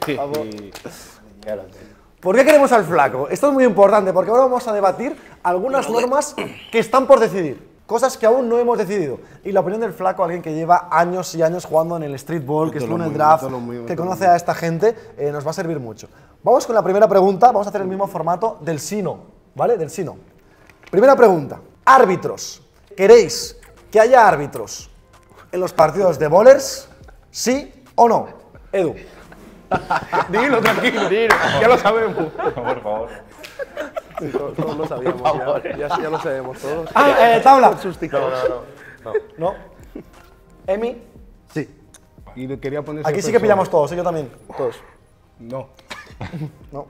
S1: ¿Por qué queremos al flaco? Esto es muy importante porque ahora vamos a debatir algunas normas que están por decidir. Cosas que aún no hemos decidido. Y la opinión del flaco, alguien que lleva años y años jugando en el streetball, que estuvo en el draft, que conoce a esta gente, nos va a servir mucho. Vamos con la primera pregunta. Vamos a hacer el mismo formato del Sino, ¿vale? Del Sino. Primera pregunta. Árbitros. ¿Queréis que haya árbitros en los partidos de bowlers? ¿Sí o no? Edu.
S9: Dilo, tranquilo. Ya lo sabemos.
S6: Por favor.
S5: Sí, todos lo sabíamos, ya lo sabemos todos.
S1: Tabla.
S5: No.
S1: Emi.
S9: Sí. Y le quería poner.
S1: Aquí sí que pillamos todos, yo también. Todos.
S9: No.
S1: No.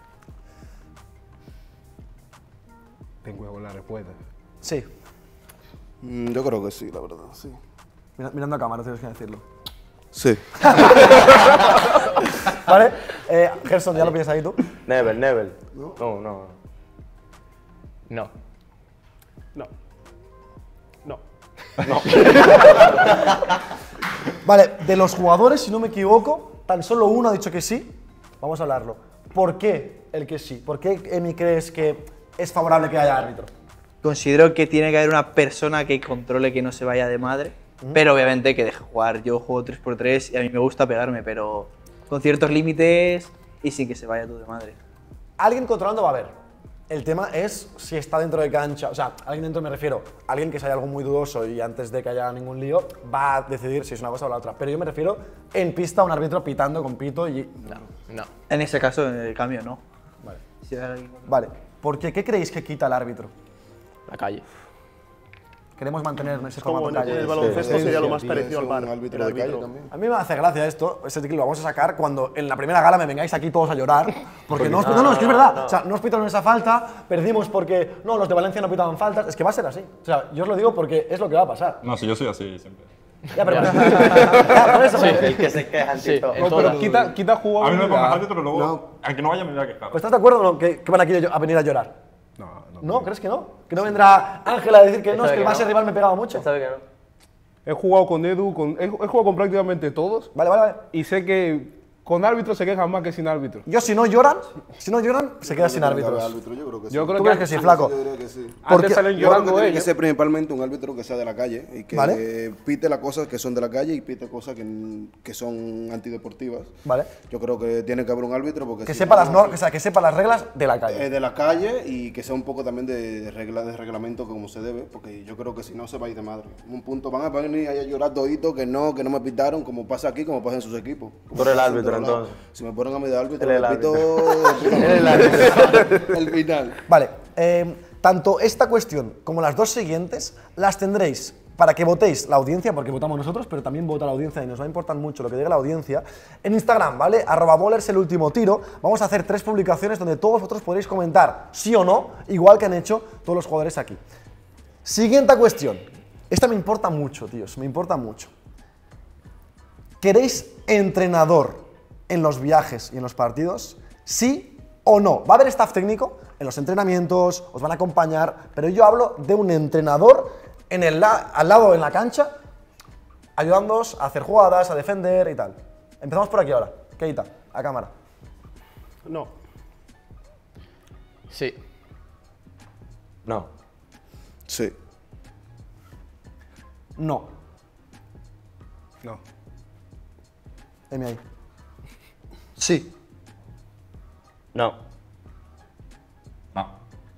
S9: Ten cuidado con la respuesta.
S1: Sí.
S12: Yo creo que sí, la verdad, sí.
S1: Mirando a cámara, tienes que decirlo.
S12: Sí.
S1: ¿Vale? Gerson, ¿ya lo piensas ahí tú?
S8: Never. No.
S10: No.
S1: Vale, de los jugadores, si no me equivoco, tan solo uno ha dicho que sí. Vamos a hablarlo. ¿Por qué el que sí? ¿Por qué, Emi, crees que es favorable que haya árbitro?
S4: Considero que tiene que haber una persona que controle que no se vaya de madre, pero obviamente que deje jugar. Yo juego 3x3 y a mí me gusta pegarme, pero con ciertos límites y sin que se vaya todo de madre.
S1: Alguien controlando va a haber. El tema es si está dentro de cancha, o sea, alguien dentro me refiero, alguien que sea algo muy dudoso y antes de que haya ningún lío va a decidir si es una cosa o la otra. Pero yo me refiero en pista a un árbitro pitando con pito y...
S10: No.
S4: En ese caso, en el cambio, no.
S1: Vale.
S4: Si hay alguien...
S1: Vale. ¿Por qué? ¿Qué creéis que quita el árbitro?
S10: La calle.
S1: queremos mantener ese
S5: Como
S1: formato
S5: en
S1: calle.
S5: el baloncesto sería lo más
S12: Y
S5: parecido al
S12: es
S5: bar.
S12: un árbitro
S5: el
S12: de calle
S5: árbitro.
S12: también.
S1: A mí me hace gracia esto, ese ticket lo vamos a sacar cuando en la primera gala me vengáis aquí todos a llorar, porque no, no, es que es verdad, o sea, no os pitaron esa falta, perdimos porque, no, los de Valencia no pitaban faltas, es que va a ser así, o sea, yo os lo digo porque es lo que va a pasar.
S6: No, si yo soy así siempre.
S1: Ya, pero ya, por eso,
S8: El que se queja en TikTok.
S9: No, pero quita
S6: A mí
S9: jugabilidad.
S6: no me pongas árbitro, pero luego, aunque no vaya, me voy a quejar.
S1: pues ¿estás de acuerdo o no que van aquí a venir a llorar?
S9: No.
S1: ¿No? ¿Crees que no? ¿Que no vendrá Ángela a decir que no, es que el base rival me pegaba mucho?
S10: Sabe que no.
S9: He jugado con Edu, he jugado con prácticamente todos.
S1: Vale.
S9: Y sé que con árbitros se quejan más que sin árbitro.
S1: Yo si no lloran, se queda sin árbitros.
S12: Yo creo que sí.
S9: Yo creo
S1: ¿Tú
S9: que
S1: crees que sí, flaco?
S12: Yo diría que sí.
S9: antes salen
S12: Yo creo que
S9: llorando
S12: tiene que
S9: ellos.
S12: ser principalmente un árbitro que sea de la calle y que
S1: Vale.
S12: pite las cosas que son de la calle y pite cosas que son antideportivas.
S1: Vale.
S12: Yo creo que tiene que haber un árbitro porque
S1: Que
S12: si
S1: sepa
S12: no,
S1: las normas, o sea, que sepa las reglas de la calle.
S12: de la calle y que sea un poco también de reglamento como se debe, porque yo creo que si no se va a ir de madre. En un punto van a venir ahí a llorar toditos que no me pitaron, como pasa aquí, como pasa en sus equipos.
S8: Tú eres el
S12: Como pasa en
S8: árbitro,
S12: todos lados.
S8: entonces.
S12: Si me ponen a mí de árbitro,
S8: Él es el
S12: me pito
S8: árbitro.
S12: el final.
S1: Vale, tanto esta cuestión como las dos siguientes las tendréis para que votéis la audiencia, porque votamos nosotros, pero también vota la audiencia y nos va a importar mucho lo que diga la audiencia, en Instagram, ¿vale? @bowlers el último tiro. Vamos a hacer 3 publicaciones donde todos vosotros podréis comentar sí o no, igual que han hecho todos los jugadores aquí. Siguiente cuestión. Esta me importa mucho, tíos, me importa mucho. ¿Queréis entrenador en los viajes y en los partidos? ¿Sí o no? ¿Va a haber staff técnico en los entrenamientos? ¿Os van a acompañar? Pero yo hablo de un entrenador al lado en la cancha, ayudándoos a hacer jugadas, a defender y tal. Empezamos por aquí ahora. Keita, a cámara.
S5: No.
S2: Sí.
S8: No.
S12: Sí.
S1: No.
S9: No.
S1: Heme ahí.
S10: Sí.
S8: No.
S6: No.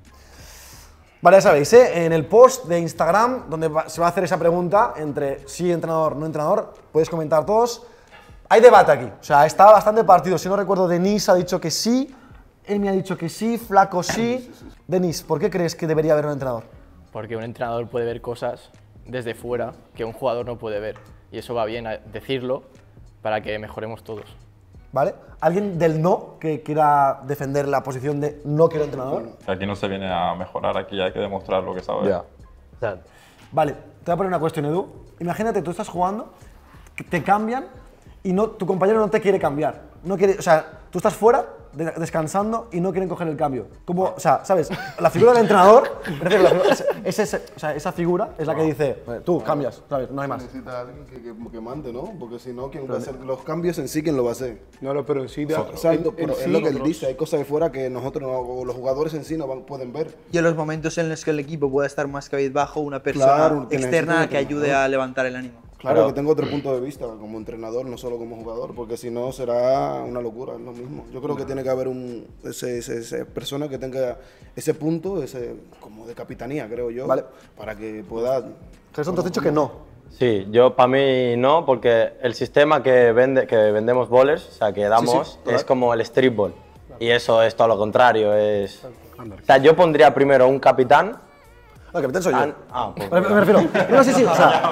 S1: Vale, ya sabéis, en el post de Instagram, donde se va a hacer esa pregunta entre sí entrenador, no entrenador, podéis comentar todos. Hay debate aquí, o sea, está bastante partido. Si no recuerdo, Denis ha dicho que sí, Emi ha dicho que sí, Flaco sí. Denis, ¿por qué crees que debería haber un entrenador?
S2: Porque un entrenador puede ver cosas desde fuera que un jugador no puede ver. Y eso va bien a decirlo para que mejoremos todos.
S1: ¿Vale? ¿Alguien del no que quiera defender la posición de no quiero entrenador?
S6: Aquí no se viene a mejorar, aquí hay que demostrar lo que sabe.
S1: Vale, te voy a poner una cuestión, Edu. Imagínate, tú estás jugando, te cambian y tu compañero no te quiere cambiar. No quiere, o sea, tú estás fuera, descansando y no quieren coger el cambio. Como, o sea, ¿sabes? La figura del entrenador, me refiero, esa figura es la que dice, tú cambias, ¿sabes? No hay más.
S12: Necesita alguien que mande, ¿no? Porque si no, ¿quién va a hacer los cambios en sí? ¿Quién lo va a hacer?
S9: No, pero en sí,
S12: Exacto, pero es lo que él dice. Hay cosas de fuera que nosotros o los jugadores en sí no pueden ver.
S13: Y en los momentos en los que el equipo pueda estar más cabizbajo, una persona
S12: Claro, que
S13: externa
S12: necesita
S13: que ayude a levantar el ánimo.
S12: Claro, que tengo otro punto de vista como entrenador, no solo como jugador, porque si no será una locura, es lo mismo. Yo creo que tiene que haber esa persona que tenga ese punto, como de capitanía, creo yo,
S1: Vale.
S12: para que pueda...
S1: Gerson, te has dicho que no.
S8: Sí, yo para mí no, porque el sistema que vendemos bowlers, o sea, que damos, es como el street ball. Y eso es todo lo contrario, es... O sea, yo pondría primero un capitán.
S1: No, capitán soy yo.
S8: Pues
S1: Me refiero. No, sí, o sea.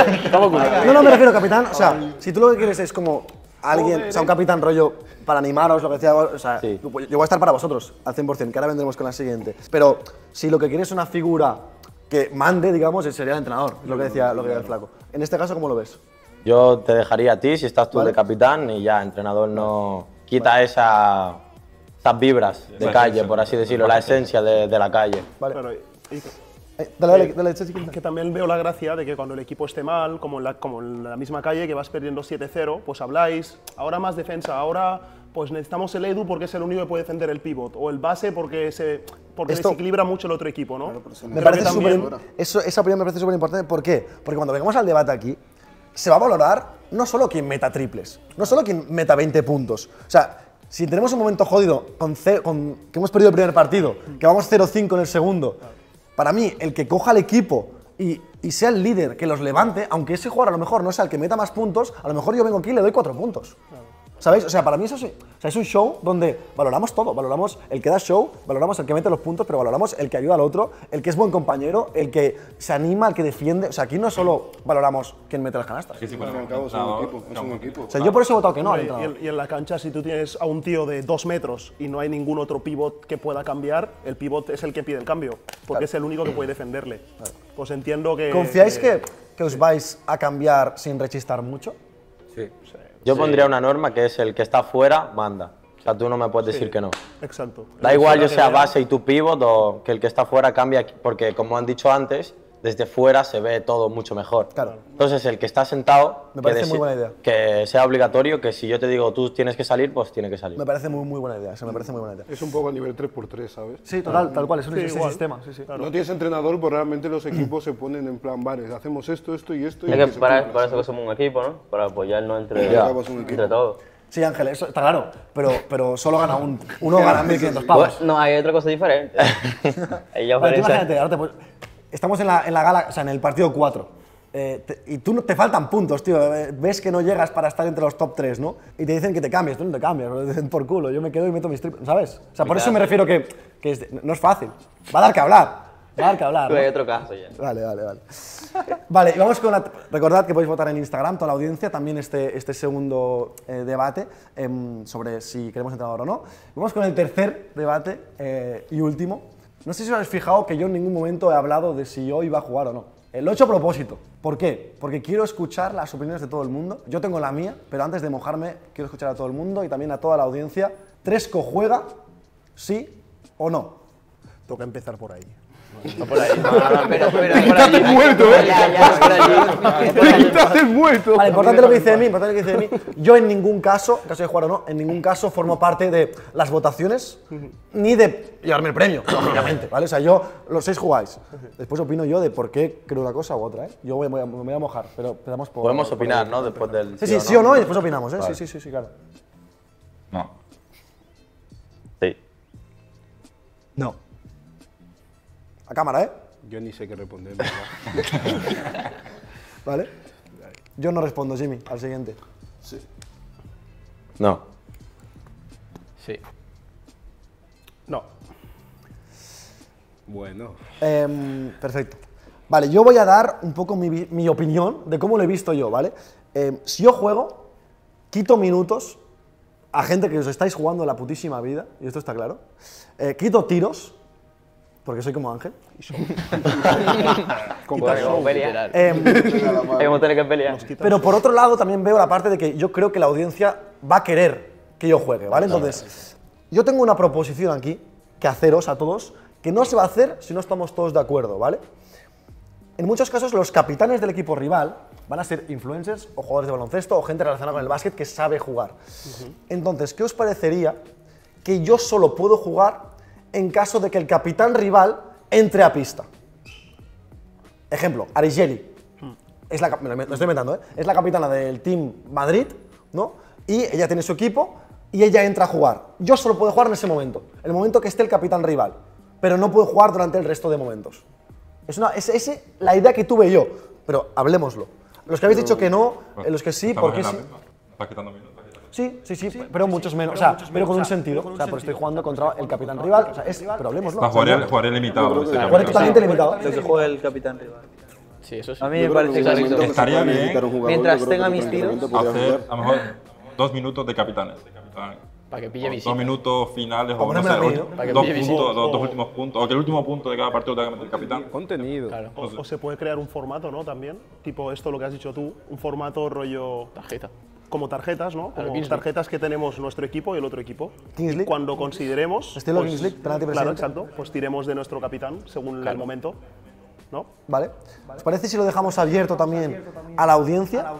S1: No, me refiero, capitán. O sea, si tú lo que quieres es como alguien, o sea, un capitán rollo para animaros, lo que decía, o sea, yo voy a estar para vosotros al 100%, que ahora vendremos con la siguiente. Pero si lo que quieres es una figura que mande, digamos, sería el entrenador, lo que decía el flaco. En este caso, ¿cómo lo ves?
S8: Yo te dejaría a ti si estás tú de capitán y ya, entrenador no quita esas vibras de calle, por así decirlo, la esencia de la calle.
S1: Vale.
S5: Dale, que también veo la gracia de que cuando el equipo esté mal, como en la misma calle, que vas perdiendo 7-0, pues habláis, ahora más defensa, ahora pues necesitamos el Edu porque es el único que puede defender el pivot, o el base porque desequilibra mucho el otro equipo, ¿no?
S1: Me parece esa opinión me parece súper importante. ¿Por qué? Porque cuando vengamos al debate aquí, se va a valorar no solo quien meta triples, no solo quien meta 20 puntos. O sea, si tenemos un momento jodido, que hemos perdido el primer partido, que vamos 0-5 en el segundo, para mí, el que coja al equipo y sea el líder, que los levante, aunque ese jugador a lo mejor no sea el que meta más puntos, a lo mejor yo vengo aquí y le doy 4 puntos. ¿Sabéis? O sea, para mí eso sí, o sea, es un show donde valoramos todo, valoramos el que da show, valoramos el que mete los puntos, pero valoramos el que ayuda al otro, el que es buen compañero, el que se anima, el que defiende. O sea, aquí no solo valoramos quién mete las canastas.
S12: Sí, bueno, al cabo es un equipo, es un equipo.
S1: O sea, yo por eso he votado que no.
S5: Y en la cancha, si tú tienes a un tío de 2 metros y no hay ningún otro pivot que pueda cambiar, el pivot es el que pide el cambio, porque es el único que puede defenderle. Pues entiendo que...
S1: ¿Confiáis que os vais a cambiar sin rechistar mucho?
S8: Sí. Yo pondría una norma que es el que está fuera, manda. O sea, tú no me puedes decir que no.
S5: Exacto.
S8: Da igual yo sea base y tú pivot o que el que está fuera cambia, porque como han dicho antes, desde fuera se ve todo mucho mejor.
S1: Claro.
S8: Entonces, el que está sentado,
S1: Me parece muy buena idea.
S8: que sea obligatorio, que si yo te digo tú tienes que salir, pues tiene que salir.
S1: Me parece muy buena idea, eso me parece muy buena idea.
S9: Es un poco a nivel 3x3, ¿sabes?
S1: Sí, total, tal cual, es un
S5: igual.
S1: sistema. Sí, sí.
S9: No tienes entrenador, pues realmente los equipos se ponen en plan, vale, hacemos esto, esto y esto.
S14: Es que para eso que somos un equipo, ¿no? Para apoyarnos entre todos.
S1: Sí, Ángel, eso está claro, pero solo gana uno gana 1.500 pavos.
S14: Pues, no, hay otra cosa diferente.
S1: Vale, imagínate, ahora estamos en la gala, o sea, en el partido 4. Y tú te faltan puntos, tío. Ves que no llegas para estar entre los top 3, ¿no? Y te dicen que te cambies, tú no te cambias, por culo. Yo me quedo y meto mis triples, ¿sabes? O sea, por eso me refiero que no es fácil. Va a dar que hablar. Va a dar que hablar.
S14: ¿No? Hay otro caso ya.
S1: Vale. Vale, y vamos con recordad que podéis votar en Instagram, toda la audiencia, también este segundo debate sobre si queremos entrenador o no. Vamos con el tercer debate y último. No sé si os habéis fijado que yo en ningún momento he hablado de si yo iba a jugar o no. Lo he hecho a propósito. ¿Por qué? Porque quiero escuchar las opiniones de todo el mundo. Yo tengo la mía, pero antes de mojarme quiero escuchar a todo el mundo y también a toda la audiencia. ¿Tresco juega? ¿Sí o no?
S5: Toca empezar por ahí.
S14: No por ahí.
S9: Estás muerto, Estás muerto.
S1: Vale, importante lo que dice de mí, Yo en ningún caso, en caso de jugar o no, en ningún caso formo parte de las votaciones ni de llevarme el premio, lógicamente, ¿vale? O sea, los 6 jugáis. Después opino yo de por qué creo una cosa u otra, ¿eh? Yo me voy a mojar, pero empezamos por...
S8: Podemos opinar, ¿no? Después del...
S1: Sí o no, y después opinamos, ¿eh? Vale. Sí, claro.
S6: No.
S14: Sí.
S1: No. A cámara, ¿eh?
S9: Yo ni sé qué responder.
S1: ¿Vale? Yo no respondo, Jimmy, al siguiente.
S12: Sí.
S8: No.
S2: Sí.
S5: No.
S9: Bueno.
S1: Perfecto. Vale, yo voy a dar un poco mi opinión de cómo lo he visto yo, ¿vale? Si yo juego, quito minutos a gente que os estáis jugando la putísima vida, y esto está claro. Quito tiros, porque soy como Ángel. Pero por otro lado también veo la parte de que yo creo que la audiencia va a querer que yo juegue, ¿vale? Entonces, yo tengo una proposición aquí que haceros a todos, que no se va a hacer si no estamos todos de acuerdo, ¿vale? En muchos casos los capitanes del equipo rival van a ser influencers o jugadores de baloncesto o gente relacionada con el básquet que sabe jugar. Entonces, ¿qué os parecería que yo solo puedo jugar en caso de que el capitán rival entre a pista? Ejemplo, Arigeli. Me lo estoy inventando, ¿eh? Es la capitana del Team Madrid, ¿no? Y ella tiene su equipo y ella entra a jugar. Yo solo puedo jugar en ese momento, el momento que esté el capitán rival, pero no puedo jugar durante el resto de momentos. Es la idea que tuve yo, pero hablemoslo. Los que habéis dicho que no, los que sí, ¿por qué sí?
S6: ¿Estás quitando minutos?
S1: Sí, pero muchos menos, o sea, pero con un sentido. O sea, porque estoy jugando contra el capitán rival, o sea, pero hablemoslo.
S6: Jugaré limitado.
S1: Jugaré totalmente limitado.
S13: Lo que juega el capitán rival.
S2: Sí, eso sí.
S13: A mí me parece que
S6: estaría bien
S13: mientras tenga mis tiros.
S6: Hacer a lo mejor 2 minutos de capitanes.
S2: Para que pille visita.
S6: 2 minutos finales o no sé, dos últimos puntos. O que el último punto de cada partido te haga meter el capitán.
S9: Contenido.
S2: Claro.
S5: O se puede crear un formato, ¿no? También, tipo esto lo que has dicho tú, un formato rollo...
S2: Tarjeta.
S5: Como tarjetas, ¿no? Como tarjetas que tenemos nuestro equipo y el otro equipo.
S1: Kings League.
S5: Cuando consideremos...
S1: Estilo Kings League, penalti
S5: Claro,
S1: presidente.
S5: exacto. Pues tiremos de nuestro capitán según el momento, ¿no?
S1: ¿Vale? ¿Os parece si lo dejamos abierto también a la audiencia?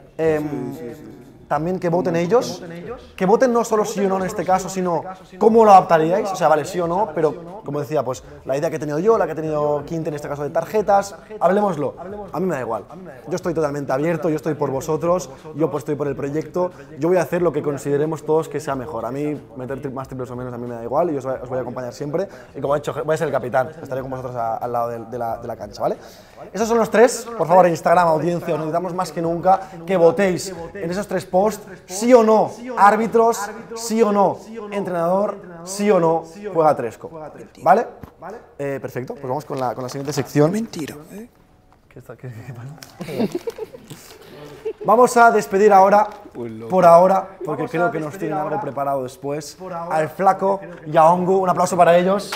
S1: También que voten ellos. Que voten no solo sí o no en este caso, sino cómo lo adaptaríais. O sea, vale, sí o no, pero como decía, pues la idea que he tenido yo, la que ha tenido Quinte en este caso de tarjetas, hablemoslo. A mí me da igual. Yo estoy totalmente abierto, yo estoy por vosotros, yo pues estoy por el proyecto. Yo voy a hacer lo que consideremos todos que sea mejor. A mí meter más triples o menos a mí me da igual y os voy a acompañar siempre. Y como he dicho, voy a ser el capitán, estaré con vosotros al lado de la cancha, ¿vale? Esos son los 3. Por favor, en Instagram, audiencia, os necesitamos más que nunca que votéis en esos 3 polls. post, sí o no, árbitros, sí o no, entrenador, sí o no, juega Tresco. ¿Vale? Perfecto, pues vamos con la siguiente sección.
S15: Mentira.
S1: ¿Qué pasa? Vamos a despedir ahora, por ahora, porque creo que nos tienen algo preparado después, al Flaco y a Ongu. Un aplauso para ellos.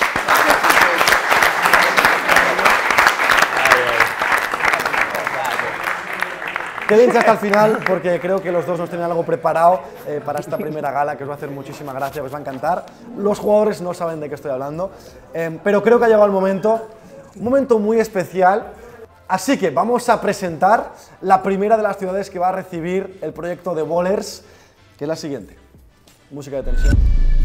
S1: Quédense hasta el final porque creo que los dos nos tienen algo preparado para esta primera gala que os va a hacer muchísima gracia, os va a encantar. Los jugadores no saben de qué estoy hablando, pero creo que ha llegado el momento, un momento muy especial. Así que vamos a presentar la primera de las ciudades que va a recibir el proyecto de Bowlers, que es la siguiente. Música de tensión.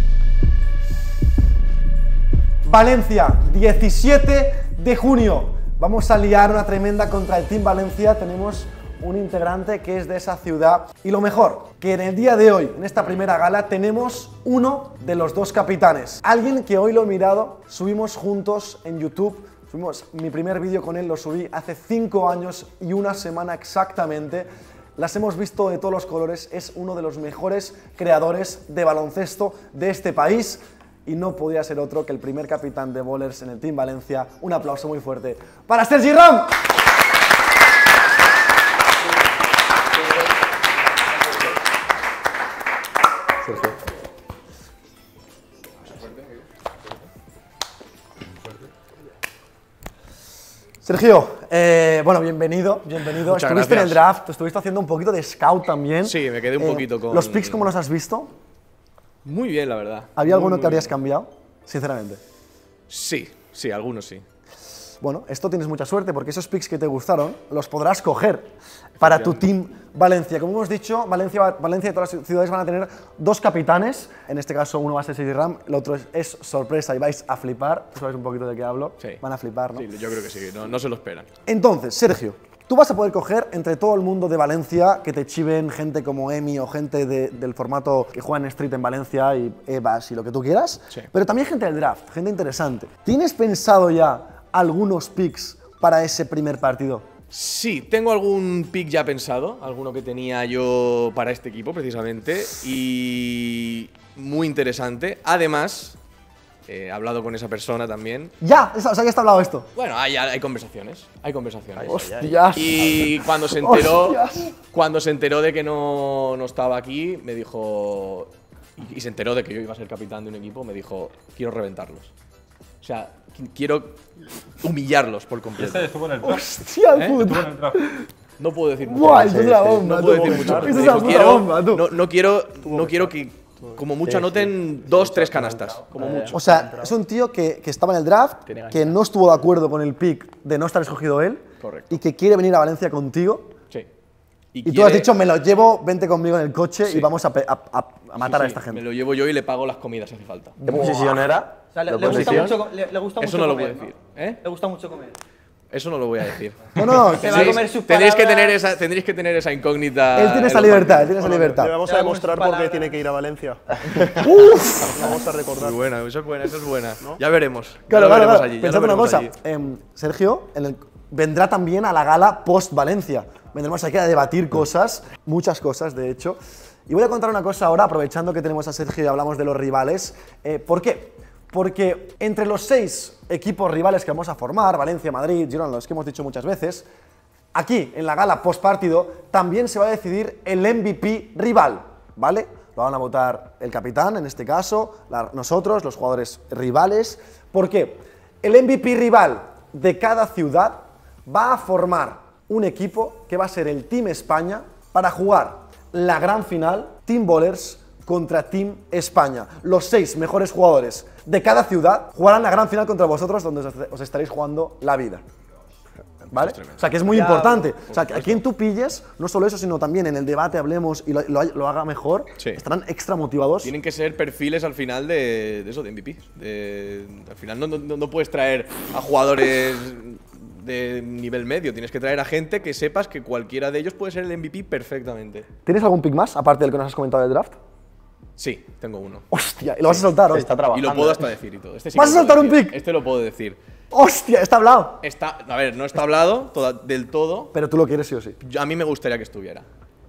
S1: Valencia, 17 de junio. Vamos a liar una tremenda contra el Team Valencia. Tenemos un integrante que es de esa ciudad. Y lo mejor, que en el día de hoy, en esta primera gala, tenemos uno de los dos capitanes. Alguien que hoy lo he mirado, subimos juntos en YouTube. Mi primer vídeo con él lo subí hace 5 años y 1 semana exactamente. Las hemos visto de todos los colores. Es uno de los mejores creadores de baloncesto de este país. Y no podía ser otro que el primer capitán de Bowlers en el Team Valencia. Un aplauso muy fuerte para Sergi Ram. Sergio, bueno, bienvenido.
S16: Muchas
S1: estuviste
S16: gracias.
S1: en el draft, estuviste haciendo un poquito de scout también.
S16: Sí, me quedé un poquito con...
S1: ¿Los picks cómo los has visto?
S16: Muy bien, la verdad.
S1: ¿Había alguno
S16: Muy
S1: que habrías
S16: bien.
S1: cambiado? Sinceramente.
S16: Sí, algunos sí.
S1: Bueno, esto tienes mucha suerte porque esos picks que te gustaron los podrás coger para tu Team Valencia. Como hemos dicho, Valencia y todas las ciudades van a tener 2 capitanes. En este caso, uno va a ser Sergi Ram, el otro es sorpresa y vais a flipar. ¿Tú sabes un poquito de qué hablo?
S16: Sí.
S1: Van a flipar, ¿no?
S16: Sí, yo creo que sí, no se lo esperan.
S1: Entonces, Sergio, tú vas a poder coger entre todo el mundo de Valencia, que te chiven gente como Emi o gente del formato que juega en Street en Valencia y Evas y lo que tú quieras,
S16: Sí.
S1: pero también gente del draft, gente interesante. ¿Tienes pensado ya algunos picks para ese primer partido?
S16: Sí, tengo algún pick ya pensado, alguno que tenía yo para este equipo precisamente y muy interesante. Además, he hablado con esa persona también.
S1: Ya, o sea, ya está hablado esto.
S16: Bueno, hay conversaciones,
S1: Hostias.
S16: Y cuando se enteró de que no estaba aquí, me dijo, y se enteró de que yo iba a ser capitán de un equipo, me dijo, quiero reventarlos. O sea, quiero humillarlos por completo.
S6: Estuvo en el draft.
S1: ¡Hostia puta!
S6: Estuvo en el draft.
S16: No puedo decir mucho.
S1: Buah, eso es una bomba,
S16: No puedo
S1: tú.
S16: decir mucho.
S1: Eso es una puta bomba, tú.
S16: No quiero que, como mucho, anoten 2-3 canastas. Como mucho.
S1: O sea, es un tío que estaba en el draft, que no estuvo de acuerdo con el pick de no estar escogido él,
S16: Correcto.
S1: y que quiere venir a Valencia contigo.
S16: Sí.
S1: Y tú has dicho, me lo llevo, vente conmigo en el coche y vamos a matar a esta
S16: Me
S1: gente.
S16: lo llevo yo y le pago las comidas si hace falta.
S8: ¿Qué posición era?
S13: O sea, le
S8: ¿La
S13: gusta
S8: posición?
S13: mucho, le gusta
S16: Eso
S13: mucho
S16: no lo
S13: comer,
S16: puedo decir.
S13: Le gusta mucho comer.
S16: Eso no lo voy a decir.
S1: No,
S13: Se va a comer sus
S16: tendréis
S13: palabras.
S16: que tener esa incógnita.
S1: Él tiene esa
S16: en los
S1: libertad, él
S16: partidos.
S1: tiene esa libertad.
S5: Le vamos a
S13: Te
S5: demostrar
S13: damos
S5: por qué
S13: palabras.
S5: tiene que ir a Valencia.
S1: ¡Uf!
S5: Vamos a recordar.
S16: Muy buena, eso es buena. Ya veremos.
S1: Claro,
S16: ya lo
S1: claro.
S16: veremos allí, ya
S1: Pensad
S16: lo
S1: una
S16: veremos
S1: cosa,
S16: allí.
S1: Sergio vendrá también a la gala post-Valencia. Vendremos aquí a debatir cosas, muchas cosas de hecho. Y voy a contar una cosa ahora, aprovechando que tenemos a Sergio y hablamos de los rivales. ¿Por qué? Porque entre los 6 equipos rivales que vamos a formar, Valencia, Madrid, Girona, los que hemos dicho muchas veces, aquí en la gala post-partido también se va a decidir el MVP rival, ¿vale? Lo van a votar el capitán, en este caso, nosotros, los jugadores rivales. ¿Por qué? El MVP rival de cada ciudad va a formar un equipo que va a ser el Team España para jugar la gran final Team Bowlers contra Team España. Los 6 mejores jugadores de cada ciudad jugarán la gran final contra vosotros, donde os estaréis jugando la vida. ¿Vale? O sea, que es muy importante. O sea, que a quien tú pilles, no solo eso, sino también en el debate hablemos y lo haga mejor, estarán extra motivados.
S16: Tienen que ser perfiles al final de eso, de MVP. Al final no puedes traer a jugadores de nivel medio, tienes que traer a gente que sepas que cualquiera de ellos puede ser el MVP perfectamente.
S1: ¿Tienes algún pick más, aparte del que nos has comentado del draft?
S16: Sí, tengo uno.
S1: ¡Hostia! ¿Y lo vas a soltar hoy?
S8: Está trabajando.
S16: Y lo puedo hasta decir y todo. Este sí
S1: ¿Vas
S16: que
S1: a
S16: lo
S1: soltar
S16: puedo
S1: un
S16: decir.
S1: pick?
S16: Este lo puedo decir.
S1: ¡Hostia! Está hablado.
S16: A ver, no está hablado del todo.
S1: Pero tú lo quieres sí o sí.
S16: A mí me gustaría que estuviera.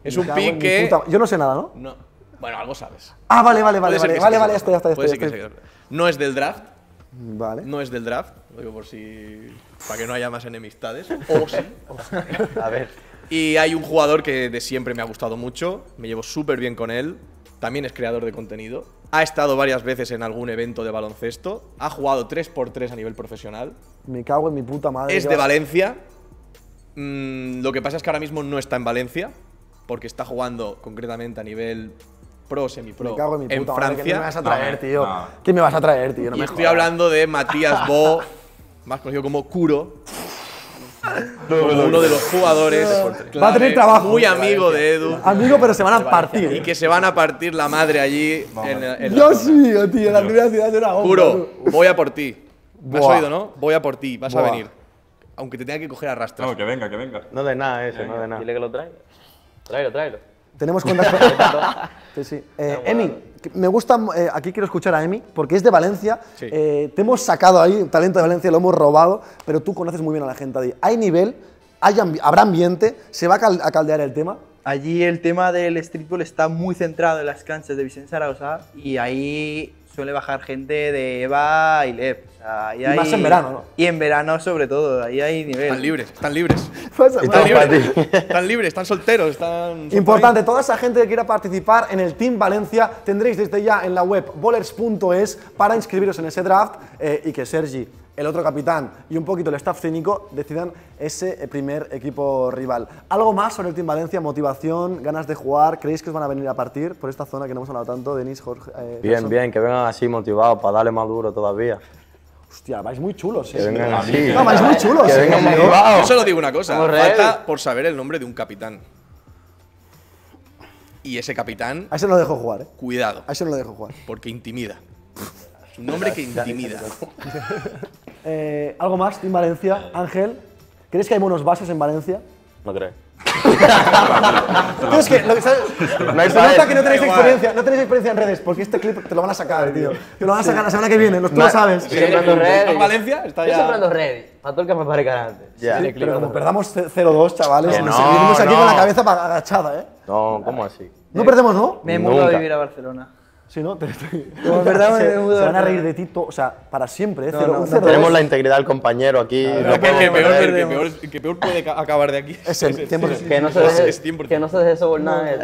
S16: Es un pick que.
S1: Yo no sé nada, ¿no?
S16: No. Bueno, algo sabes.
S1: Ah, vale, ya está.
S16: No es del draft.
S1: Vale.
S16: No es del draft. Lo digo por si. Para que no haya más enemistades. O sí.
S8: A ver.
S16: Y hay un jugador que de siempre me ha gustado mucho. Me llevo súper bien con él. También es creador de contenido. Ha estado varias veces en algún evento de baloncesto. Ha jugado 3x3 a nivel profesional.
S1: Me cago en mi puta madre.
S16: Es de Valencia. Lo que pasa es que ahora mismo no está en Valencia. Porque está jugando concretamente a nivel pro, semi-pro
S1: me cago en mi puta
S16: Francia.
S1: Madre, ¿qué me vas a traer, tío? ¿Qué me vas a traer, tío? No
S16: y
S1: me
S16: estoy hablando de Matías Bo, más conocido como Kuro. Como uno de los jugadores
S1: va a tener trabajo.
S16: Muy amigo de Edu.
S1: Amigo, pero se van a partir.
S16: Y que se van a partir la madre allí en
S1: Yo sí, tío, la primera ciudad de una bomba.
S16: Kuro, voy a por ti. ¿Me has
S1: Buah.
S16: oído, no? Voy a por ti, vas a
S1: Buah.
S16: venir. Aunque te tenga que coger a rastras.
S6: No, que venga, que venga.
S8: No de nada eso, no de nada.
S14: Dile que lo traiga. Tráelo.
S1: Tenemos cuentas. Sí. Emi, me gusta. Aquí quiero escuchar a Emi, porque es de Valencia.
S16: Sí.
S1: Te hemos sacado ahí, talento de Valencia, lo hemos robado, pero tú conoces muy bien a la gente ahí. ¿Hay nivel? ¿Habrá ambiente? ¿Se va a caldear el tema?
S13: Allí el tema del streetball está muy centrado en las canchas de Vicente Zaragoza y ahí suele bajar gente de EVA y LEP. O sea, ahí hay,
S1: más en verano, ¿no?
S13: Y en verano sobre todo, ahí hay nivel.
S16: Están libres, están libres. Están libres, están solteros, son
S1: Importante, toda esa gente que quiera participar en el Team Valencia, tendréis desde ya en la web bowlers.es para inscribiros en ese draft y que Sergi, el otro capitán y un poquito el staff técnico decidan ese primer equipo rival. ¿Algo más sobre el Team Valencia? ¿Motivación? ¿Ganas de jugar? ¿Creéis que os van a venir a partir por esta zona que no hemos hablado tanto? Denis, Jorge.
S8: Bien, que vengan así motivados para darle más duro todavía.
S1: Hostia, vais muy chulos,
S8: Que vengan así.
S1: No, vais muy chulos.
S8: Que vengan motivados.
S16: Yo solo digo una cosa,
S8: Vamos,
S16: falta por saber el nombre de un capitán. Y ese capitán…
S1: A ese no lo dejo jugar,
S16: Cuidado.
S1: A ese no lo dejo jugar.
S16: Porque intimida. Es un nombre que intimida.
S1: ¿Algo más, Team Valencia? Ángel, ¿crees que hay buenos bases en Valencia?
S14: No creo.
S1: Tío, es que, ¿sabes?
S8: No hay
S1: Se nota
S8: pared.
S1: que no tenéis experiencia en redes, porque este clip te lo van a sacar, tío. Te lo van a sacar la semana que viene, tú lo sabes.
S16: ¿En Valencia? Está
S14: Yo
S16: ya…
S14: siempre ando ready. Para todo el que me pare antes.
S8: Ya.
S1: Sí, pero como perdamos 0-2, chavales,
S8: Que
S1: nos
S8: no,
S1: seguimos aquí
S8: no.
S1: con la cabeza agachada, ¿eh?
S8: No, ¿cómo así?
S1: No perdemos, ¿no?
S13: Me mudo a
S8: Nunca.
S13: vivir a Barcelona.
S1: Sí, ¿no?
S13: Como verdad me mudo
S1: Se van a
S13: a
S1: reír de ti, o sea, para siempre, ¿eh?
S13: No, no,
S1: Un
S13: no.
S1: 0-2.
S8: Tenemos la integridad del compañero aquí.
S16: El que peor puede acabar de aquí.
S1: Es el 100%.
S14: Que no se deje sobornar.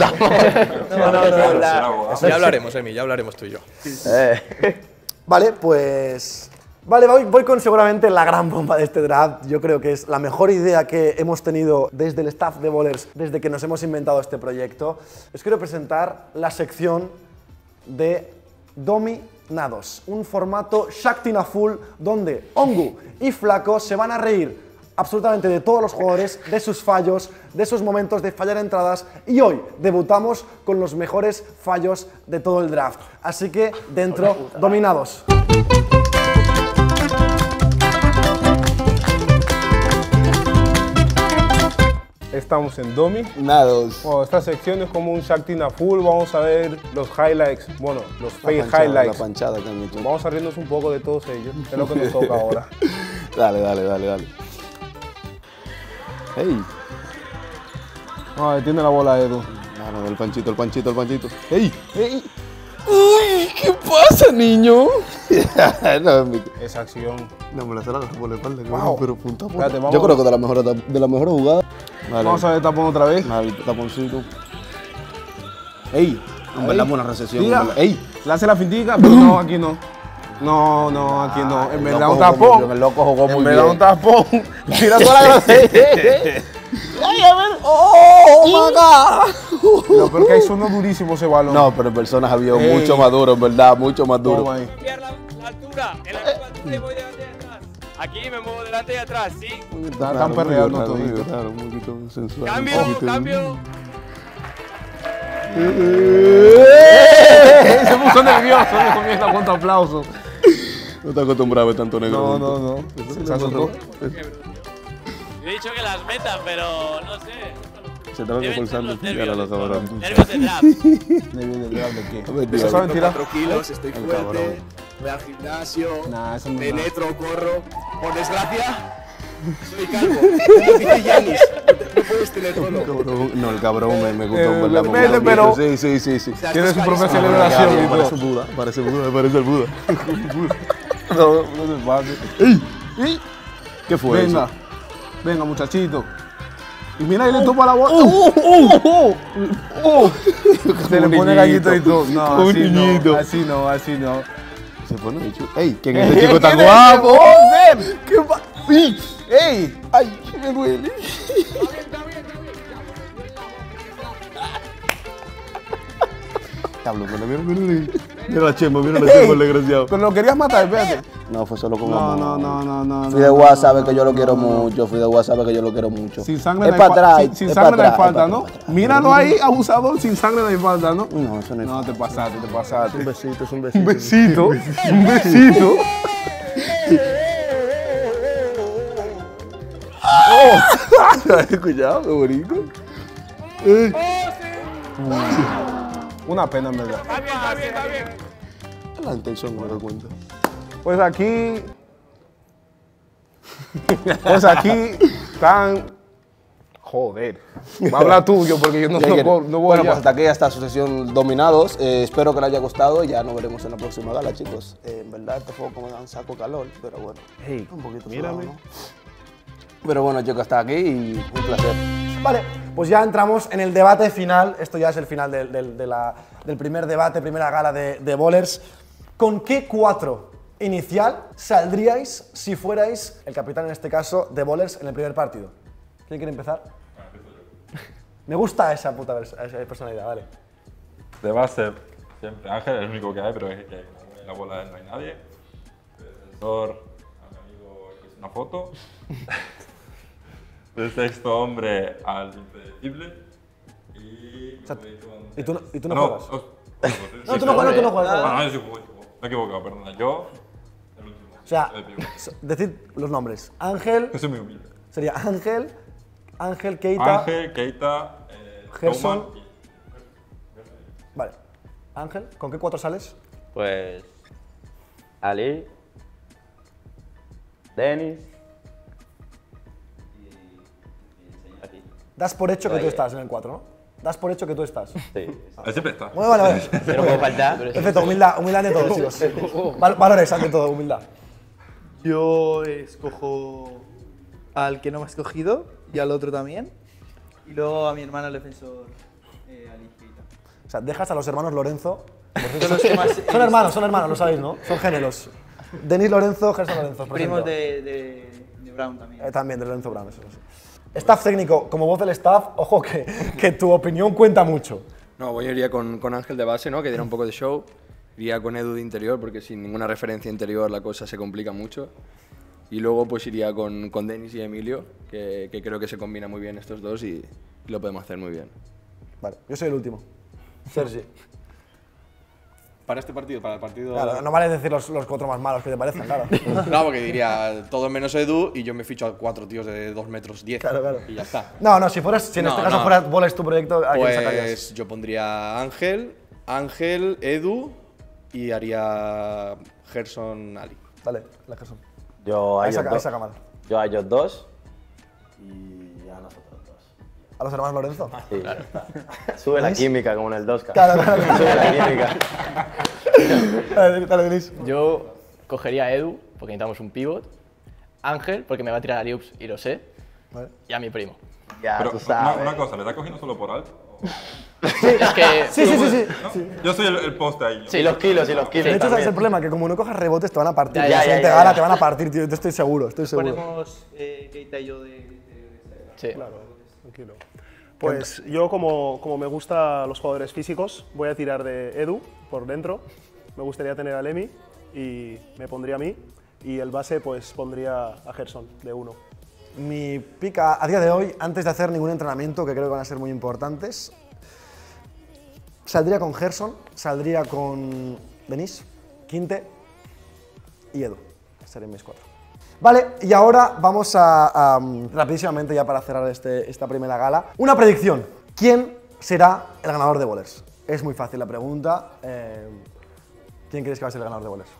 S16: Ya hablaremos, Emi, ya hablaremos tú y yo.
S1: Vale, pues… Vale, voy con seguramente la gran bomba de este draft. Yo creo que es la mejor idea que hemos tenido desde el staff de Bowlers, desde que nos hemos inventado este proyecto. Os quiero presentar la sección de Dominados, un formato Shaktina Full donde Ongu y Flaco se van a reír absolutamente de todos los jugadores, de sus fallos, de sus momentos de fallar entradas, y hoy debutamos con los mejores fallos de todo el draft. Así que dentro, Dominados.
S9: Estamos en
S12: Nados.
S9: Bueno, esta sección es como un Shaktina Full. Vamos a ver los highlights, bueno, los fake highlights.
S12: La panchada que han hecho.
S9: Vamos a reírnos un poco de todos ellos. Es lo que nos toca ahora.
S12: Dale. ¡Ey!
S9: No, detiene la bola, Edu.
S12: No, el panchito. ¡Ey! ¡Uy! ¿Qué pasa, niño? No,
S9: Esa acción.
S12: no, me la cerraron por la espalda.
S9: Wow.
S12: Pero punta.
S9: Espérate, vamos.
S12: Yo creo que de la mejor jugada. Vale.
S9: Vamos a ver el tapón otra vez.
S12: Vale, taponcito. ¡Ey! En verdad, buena recesión.
S9: Tira.
S12: en verdad. ¡Ey!
S9: Le hace la fintica, pero no, aquí no. No, aquí no. En verdad un tapón.
S12: El loco jugó muy
S9: En
S12: bien.
S9: verdad un tapón. Tira toda la grande.
S12: ¡Ay, a ver! ¡Oh, my God!
S9: Lo peor que hay sonó durísimo ese balón.
S12: No, pero en personas había
S9: Ey.
S12: mucho más duro, en verdad, mucho más duro.
S9: Toma ahí.
S15: La altura, en la misma altura y voy delante y atrás. Aquí me muevo delante y atrás, sí.
S9: Están perreando todito.
S12: Un poquito sensual.
S15: Cambio.
S9: Se puso nervioso, comienza con tanto aplauso.
S12: No está acostumbrado a ver tanto negro.
S9: No. Se asustó.
S15: He dicho que las metan, pero no sé.
S12: Se estaba reforzando el final a los ahora.
S15: Nervios de draft.
S9: ¿Nervios de draft de qué?
S12: A ver,
S9: ¿Eso saben tirar?
S16: 4 kilos, estoy
S12: El
S16: fuerte,
S12: cabrón.
S16: voy al gimnasio,
S9: Nah, eso no es
S16: penetro, corro. Por desgracia, soy calvo. No dice Giannis.
S11: puedes tener todo.
S12: No, el cabrón me gustó, ¿verdad?
S9: Vete, pero-
S12: Sí.
S9: Tiene su propia celebración y todo.
S12: Parece el Buda. No se pase. ¿Qué fue eso?
S9: Venga, muchachito. Y mira, y le topa la bola. Se le pone gallito y todo. No, así no.
S12: Se pone dicho. ¡Ey! ¿Quién es este chico tan guapo?
S9: ¿Qué pasa? ¡Ey!
S12: ¡Ay! Me duele. Diablo, mira la chema, el desgraciado.
S9: Pero lo querías matar, espérate.
S12: No, fue solo con
S9: No.
S12: Fideuá sabe que yo lo quiero mucho. Fideuá sabe que yo lo quiero mucho.
S9: Sin sangre
S12: es
S9: no hay
S12: para atrás.
S9: Sin sangre no hay falta, ¿no? Míralo ahí, abusador, sin sangre no hay falta, ¿no?
S12: No, eso no es.
S9: No, te pasaste.
S12: Un besito.
S9: Un besito.
S12: Cuidado, qué bonito.
S9: Una pena, en verdad.
S15: Está bien.
S12: La intención no me doy cuenta.
S9: Pues aquí están. Joder. Va a hablar tuyo porque yo no voy
S12: Bueno,
S9: ya.
S12: pues hasta aquí ya está su sesión dominados. Espero que les haya gustado y ya nos veremos en la próxima gala, chicos. En verdad, este fue como un saco calor, pero bueno.
S9: Hey,
S12: un poquito
S9: mírame.
S12: sudado, ¿no? Pero bueno, chicos, hasta aquí y un placer.
S1: Vale, pues ya entramos en el debate final. Esto ya es el final del primer debate, primera gala de Bowlers. ¿Con qué 4 inicial saldríais si fuerais el capitán, en este caso, de Bowlers en el primer partido? ¿Quién quiere empezar? Me gusta esa puta esa personalidad, vale.
S6: De base, siempre Ángel, es el único que hay, pero es que en la bola no hay nadie. De defensor, a mi amigo que es una foto. De sexto hombre, al impredecible. Y.
S1: O sea, ¿y tú no
S6: no
S1: juegas?
S6: No,
S1: tú no juegas.
S6: Ah, yo sí juego. Me he equivocado, perdona. Yo, el último.
S1: O sea, decid los nombres. Ángel.
S6: Que soy muy humilde.
S1: Sería Ángel, Keita.
S6: Ángel, Keita,
S1: Gerson.
S6: Tauman y-
S1: Vale. Ángel, ¿con qué 4 sales?
S14: Pues. Ali. Denis.
S1: Das por hecho que tú
S14: Oye.
S1: estás en el 4, ¿no? Das por hecho que tú estás.
S14: Sí.
S6: Él siempre está.
S1: Bueno, vale.
S14: Pero puedo faltar.
S1: Perfecto, humildad ante todo, chicos. Valores ante todo, humildad.
S13: Yo escojo al que no me ha escogido y al otro también. Y luego a mi hermano, el defensor Ali Keita.
S1: O sea, dejas a los hermanos Lorenzo.
S13: Son los que más he
S1: Son hermanos, lo sabéis, ¿no? Son gemelos. Denis Lorenzo, Gerson Lorenzo. por
S13: Primos
S1: ejemplo.
S13: de Brown también.
S1: También, de Lorenzo Brown, eso sí. Staff técnico, como voz del staff, ojo que tu opinión cuenta mucho.
S11: No, yo iría con Ángel de base, ¿no? Que diera un poco de show. Iría con Edu de interior, porque sin ninguna referencia interior la cosa se complica mucho. Y luego pues iría con Denis y Emilio, que creo que se combina muy bien estos dos y lo podemos hacer muy bien.
S1: Vale, yo soy el último. Sergi.
S16: Para este partido, para el partido.
S1: Claro, no vale decir los 4 más malos que te parezcan, claro.
S16: No, porque diría todo menos Edu y yo me ficho a 4 tíos de 2 metros 10.
S1: Claro.
S16: Y ya está.
S1: No, si en este caso fuera Bowlers tu proyecto, ¿a quién sacarías?
S16: Pues yo pondría Ángel, Edu y haría Gerson Ali.
S1: Dale, la Gerson.
S8: Yo a
S1: Ahí
S8: ellos dos.
S1: saca mal.
S8: Yo a ellos dos y a nosotros dos.
S1: ¿A los hermanos Lorenzo?
S8: Sí. Sube la química como en el 2K.
S1: Claro.
S8: Sube la química.
S1: Dale, Denis.
S2: Yo cogería a Edu, porque necesitamos un pivot. Ángel, porque me va a tirar a Liups y lo sé.
S1: Vale.
S2: Y a mi primo.
S8: Ya,
S6: Pero
S8: tú sabes.
S6: una cosa, ¿le estás cogiendo solo por alto?
S2: Es que.
S1: Sí.
S6: Yo soy el poste ahí.
S8: Sí, los kilos y los kilos.
S1: De hecho, ese es
S8: también.
S1: el problema, que como no cojas rebotes te van a partir.
S2: Ya,
S1: La
S2: ya,
S1: siguiente
S8: ya,
S1: gala
S8: ya.
S1: te van a partir, tío. Yo estoy seguro.
S13: Ponemos Keita y yo de
S2: Sí.
S5: Tranquilo. Pues yo, como me gustan los jugadores físicos, voy a tirar de Edu por dentro. Me gustaría tener a Lemi y me pondría a mí. Y el base, pues pondría a Gerson de 1.
S1: Mi pica a día de hoy, antes de hacer ningún entrenamiento, que creo que van a ser muy importantes, saldría con Gerson, saldría con Denis, Quinte y Edu. Serían mis 4. Vale, y ahora vamos a rapidísimamente, ya para cerrar esta primera gala, una predicción. ¿Quién será el ganador de Bowlers? Es muy fácil la pregunta. ¿Quién crees que va a ser el ganador de Bowlers?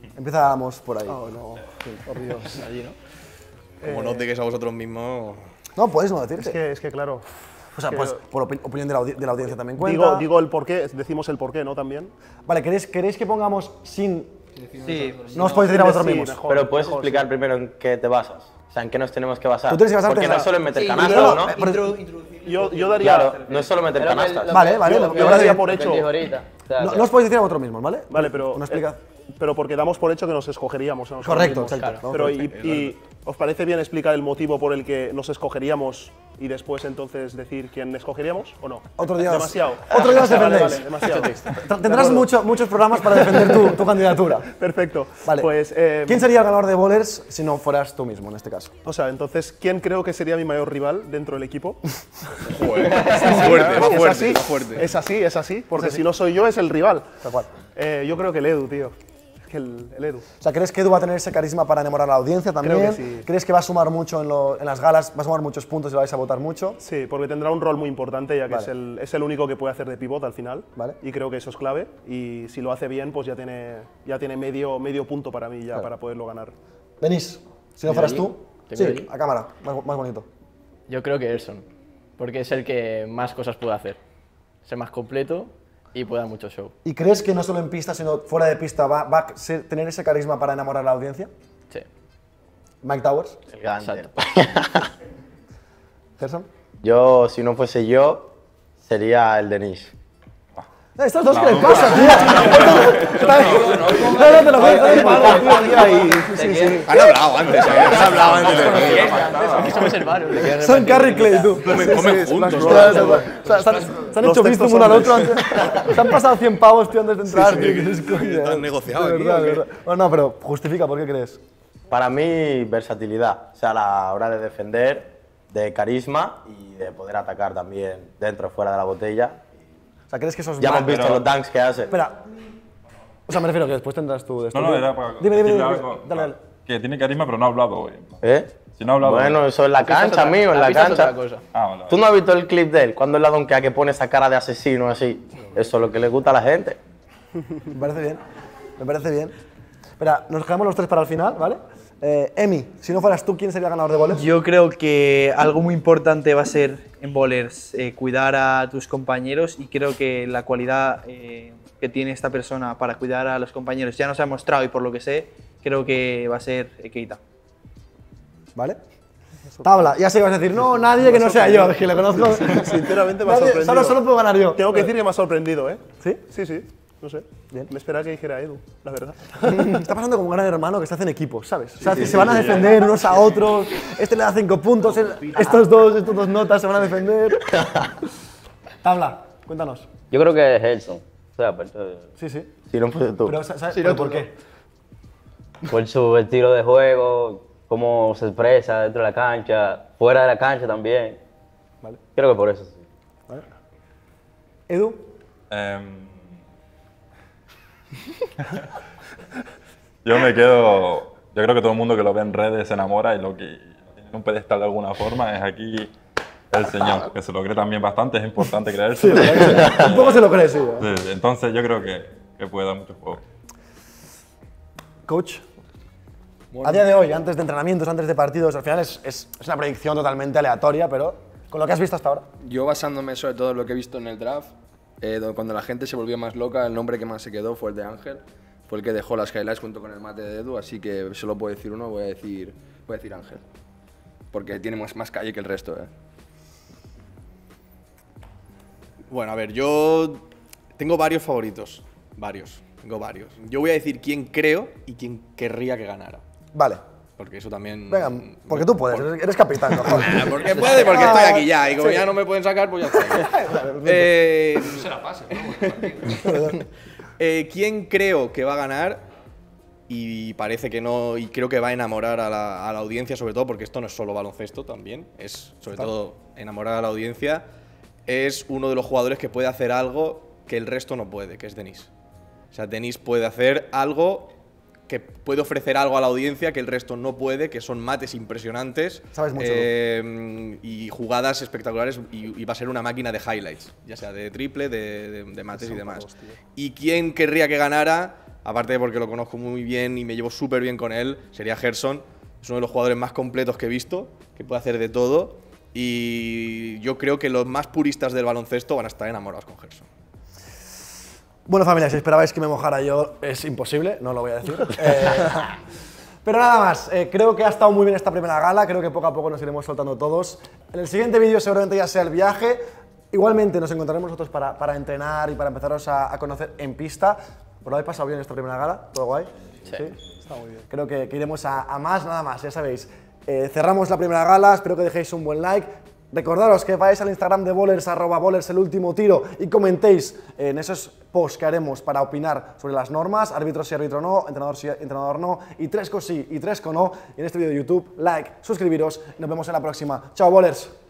S1: Empezamos por ahí.
S5: Oh, no. Por Dios.
S16: Allí, ¿no? Como no os digáis a vosotros mismos.
S1: No, puedes no decirte.
S5: Es que claro.
S1: O sea, pues por opinión de la audiencia también cuenta.
S5: Digo el porqué, decimos el porqué, ¿no? También.
S1: Vale, ¿queréis que pongamos sin...?
S13: Sí.
S1: No os podéis decir a vosotros mismos.
S8: Pero puedes explicar primero en qué te basas. O sea, en qué nos tenemos que basar.
S1: Tú tienes que basarte
S8: porque
S1: en
S8: no es solo en meter canastas, ¿no?
S5: Yo daría.
S8: Claro, no es solo meter canastas.
S1: Vale,
S5: Yo daría por hecho.
S1: No os podéis decir a vosotros mismos, ¿vale?
S5: Vale, pero.
S1: Una explicación.
S5: Pero porque damos por hecho que nos escogeríamos. ¿No?
S1: Correcto,
S5: Mismos.
S1: exacto.
S5: Pero y ¿os parece bien explicar el motivo por el que nos escogeríamos y después entonces decir quién escogeríamos o no?
S1: Otro día
S5: demasiado.
S1: Otro día os defendéis.
S5: Vale, demasiado.
S1: Tendrás muchos programas para defender tu candidatura.
S5: Perfecto.
S1: Vale.
S5: Pues,
S1: ¿quién sería el ganador de Bowlers si no fueras tú mismo en este caso?
S5: O sea, entonces, ¿quién creo que sería mi mayor rival dentro del equipo? Es así, porque si no soy yo, es el rival.
S1: Tal cual.
S5: Yo creo que el Edu, tío. Es que el Edu.
S1: O sea, ¿crees que Edu va a tener ese carisma para enamorar a la audiencia también?
S5: Creo que sí.
S1: ¿Crees que va a sumar mucho en las galas, va a sumar muchos puntos y lo vais a votar mucho?
S5: Sí, porque tendrá un rol muy importante, ya que
S1: Vale.
S5: es el único que puede hacer de pivot al final.
S1: Vale.
S5: Y creo que eso es clave. Y si lo hace bien, pues ya tiene medio punto para mí ya para poderlo ganar.
S1: Denis, si no
S2: ¿Miro
S1: fueras
S2: allí?
S1: tú.
S2: ¿Te
S1: Sí,
S2: miro allí?
S1: a cámara, más bonito.
S2: Yo creo que Erson, porque es el que más cosas puede hacer. Es el más completo y puede dar mucho show.
S1: ¿Y crees que no solo en pista, sino fuera de pista va a tener ese carisma para enamorar a la audiencia?
S2: Sí.
S1: Mike Towers.
S8: El grande.
S2: Exacto.
S1: ¿Gerson?
S8: Yo, si no fuese yo, sería el Denis.
S1: ¿Estos dos qué les pasa, tío? No, te lo juro.
S16: Han hablado antes, han hablado antes de
S2: Somos hermanos.
S1: Son Carrie Clay, tú.
S16: Comen juntos.
S1: Se han hecho vistos uno al otro antes. Se han pasado 100 pavos, tío, antes de entrar.
S16: Han negociado aquí.
S1: De verdad. Bueno, no, pero justifica, ¿por qué crees?
S8: Para mí, versatilidad. O sea, a la hora de defender, de carisma y de poder atacar también dentro o fuera de la botella.
S1: O sea, ¿crees que eso es
S8: Ya hemos visto los dunks que hace.
S1: Espera. O sea, me refiero que después tendrás tú de esto.
S6: No, era para
S1: Dime,
S6: decirle algo.
S1: dale.
S6: Que tiene carisma, pero no ha hablado hoy.
S8: ¿Eh?
S6: Si no ha hablado
S8: Bueno,
S6: hoy.
S8: eso es la cancha, amigo, en la cancha.
S6: Vale.
S8: ¿Tú no has visto el clip de él? Cuando él la donkea que pone esa cara de asesino así. Eso es lo que le gusta a la gente.
S1: Me parece bien. Me parece bien. Espera, nos quedamos los tres para el final, ¿vale? Emi, si no fueras tú, ¿quién sería el ganador de Bowlers?
S13: Yo creo que algo muy importante va a ser en Bowlers cuidar a tus compañeros y creo que la cualidad que tiene esta persona para cuidar a los compañeros ya nos ha mostrado y por lo que sé, creo que va a ser Keita.
S1: ¿Vale? Tabla, ya sé que vas a decir, no, nadie que no sea yo, es que le conozco.
S5: Sinceramente me ha sorprendido.
S1: Solo puedo ganar yo.
S5: Tengo que decir que me ha sorprendido, ¿eh?
S1: ¿Sí?
S5: Sí. No sé.
S1: Bien.
S5: Me esperaba que dijera Edu, la verdad.
S1: Está pasando como un gran hermano que se hacen equipos, ¿sabes? O sea, se van a defender unos a otros, este le da 5 puntos, estos dos notas se van a defender. Tabla, cuéntanos.
S14: Yo creo que es Helson. O sea,
S1: Sí.
S8: Si no fuese tú.
S1: Pero, ¿sabes
S13: no,
S1: por qué?
S14: por su estilo de juego, cómo se expresa dentro de la cancha, fuera de la cancha también.
S1: Vale.
S14: Creo que por eso sí.
S1: Vale. Edu.
S6: Yo me quedo. Yo creo que todo el mundo que lo ve en redes se enamora y lo que tiene en un pedestal de alguna forma es aquí el señor, que se lo cree también bastante, es importante creerse.
S1: Un poco se lo cree, sí.
S6: Sí, entonces yo creo que puede dar mucho juego.
S1: Coach. A día de hoy, antes de entrenamientos, antes de partidos, al final es una predicción totalmente aleatoria, pero con lo que has visto hasta ahora.
S11: Yo basándome sobre todo en lo que he visto en el draft, cuando la gente se volvió más loca, el nombre que más se quedó fue el de Ángel. Fue el que dejó las highlights junto con el mate de Edu, así que solo puedo decir uno, voy a decir Ángel. Porque tiene más calle que el resto,
S16: Bueno, a ver, yo tengo varios favoritos. Tengo varios. Yo voy a decir quién creo y quién querría que ganara.
S1: Vale.
S16: Porque eso también...
S1: Venga, porque tú puedes, eres capitán, ¿no?
S16: Porque puede, porque estoy aquí ya. Y como ya no me pueden sacar, pues ya está.
S9: No se la pase, ¿no?
S16: ¿Quién creo que va a ganar? Y parece que no, y creo que va a enamorar a la audiencia, sobre todo, porque esto no es solo baloncesto también, es sobre todo enamorar a la audiencia. Es uno de los jugadores que puede hacer algo que el resto no puede, que es Denis. O sea, Denis puede hacer algo que puede ofrecer algo a la audiencia que el resto no puede, que son mates impresionantes.
S1: Sabes mucho.
S16: Y jugadas espectaculares, y va a ser una máquina de highlights, ya sea de triple, de mates y demás. ¿Y quién querría que ganara? Aparte de porque lo conozco muy bien y me llevo súper bien con él, sería Gerson. Es uno de los jugadores más completos que he visto, que puede hacer de todo. Y yo creo que los más puristas del baloncesto van a estar enamorados con Gerson.
S1: Bueno, familia, si esperabais que me mojara yo, es imposible, no lo voy a decir. Pero nada más, creo que ha estado muy bien esta primera gala, creo que poco a poco nos iremos soltando todos. En el siguiente vídeo seguramente ya sea el viaje. Igualmente nos encontraremos nosotros para entrenar y para empezaros a conocer en pista. ¿Os lo habéis pasado bien esta primera gala? ¿Todo guay?
S2: Sí.
S1: Está muy bien. Creo que iremos a más, nada más, ya sabéis. Cerramos la primera gala, espero que dejéis un buen like. Recordaros que vais al Instagram de Bowlers, @Bowlers el último tiro, y comentéis en esos posts que haremos para opinar sobre las normas, árbitro sí, árbitro no, entrenador sí, entrenador no, y 3 con sí y 3 con no. Y en este vídeo de YouTube, like, suscribiros y nos vemos en la próxima. Chao, Bowlers.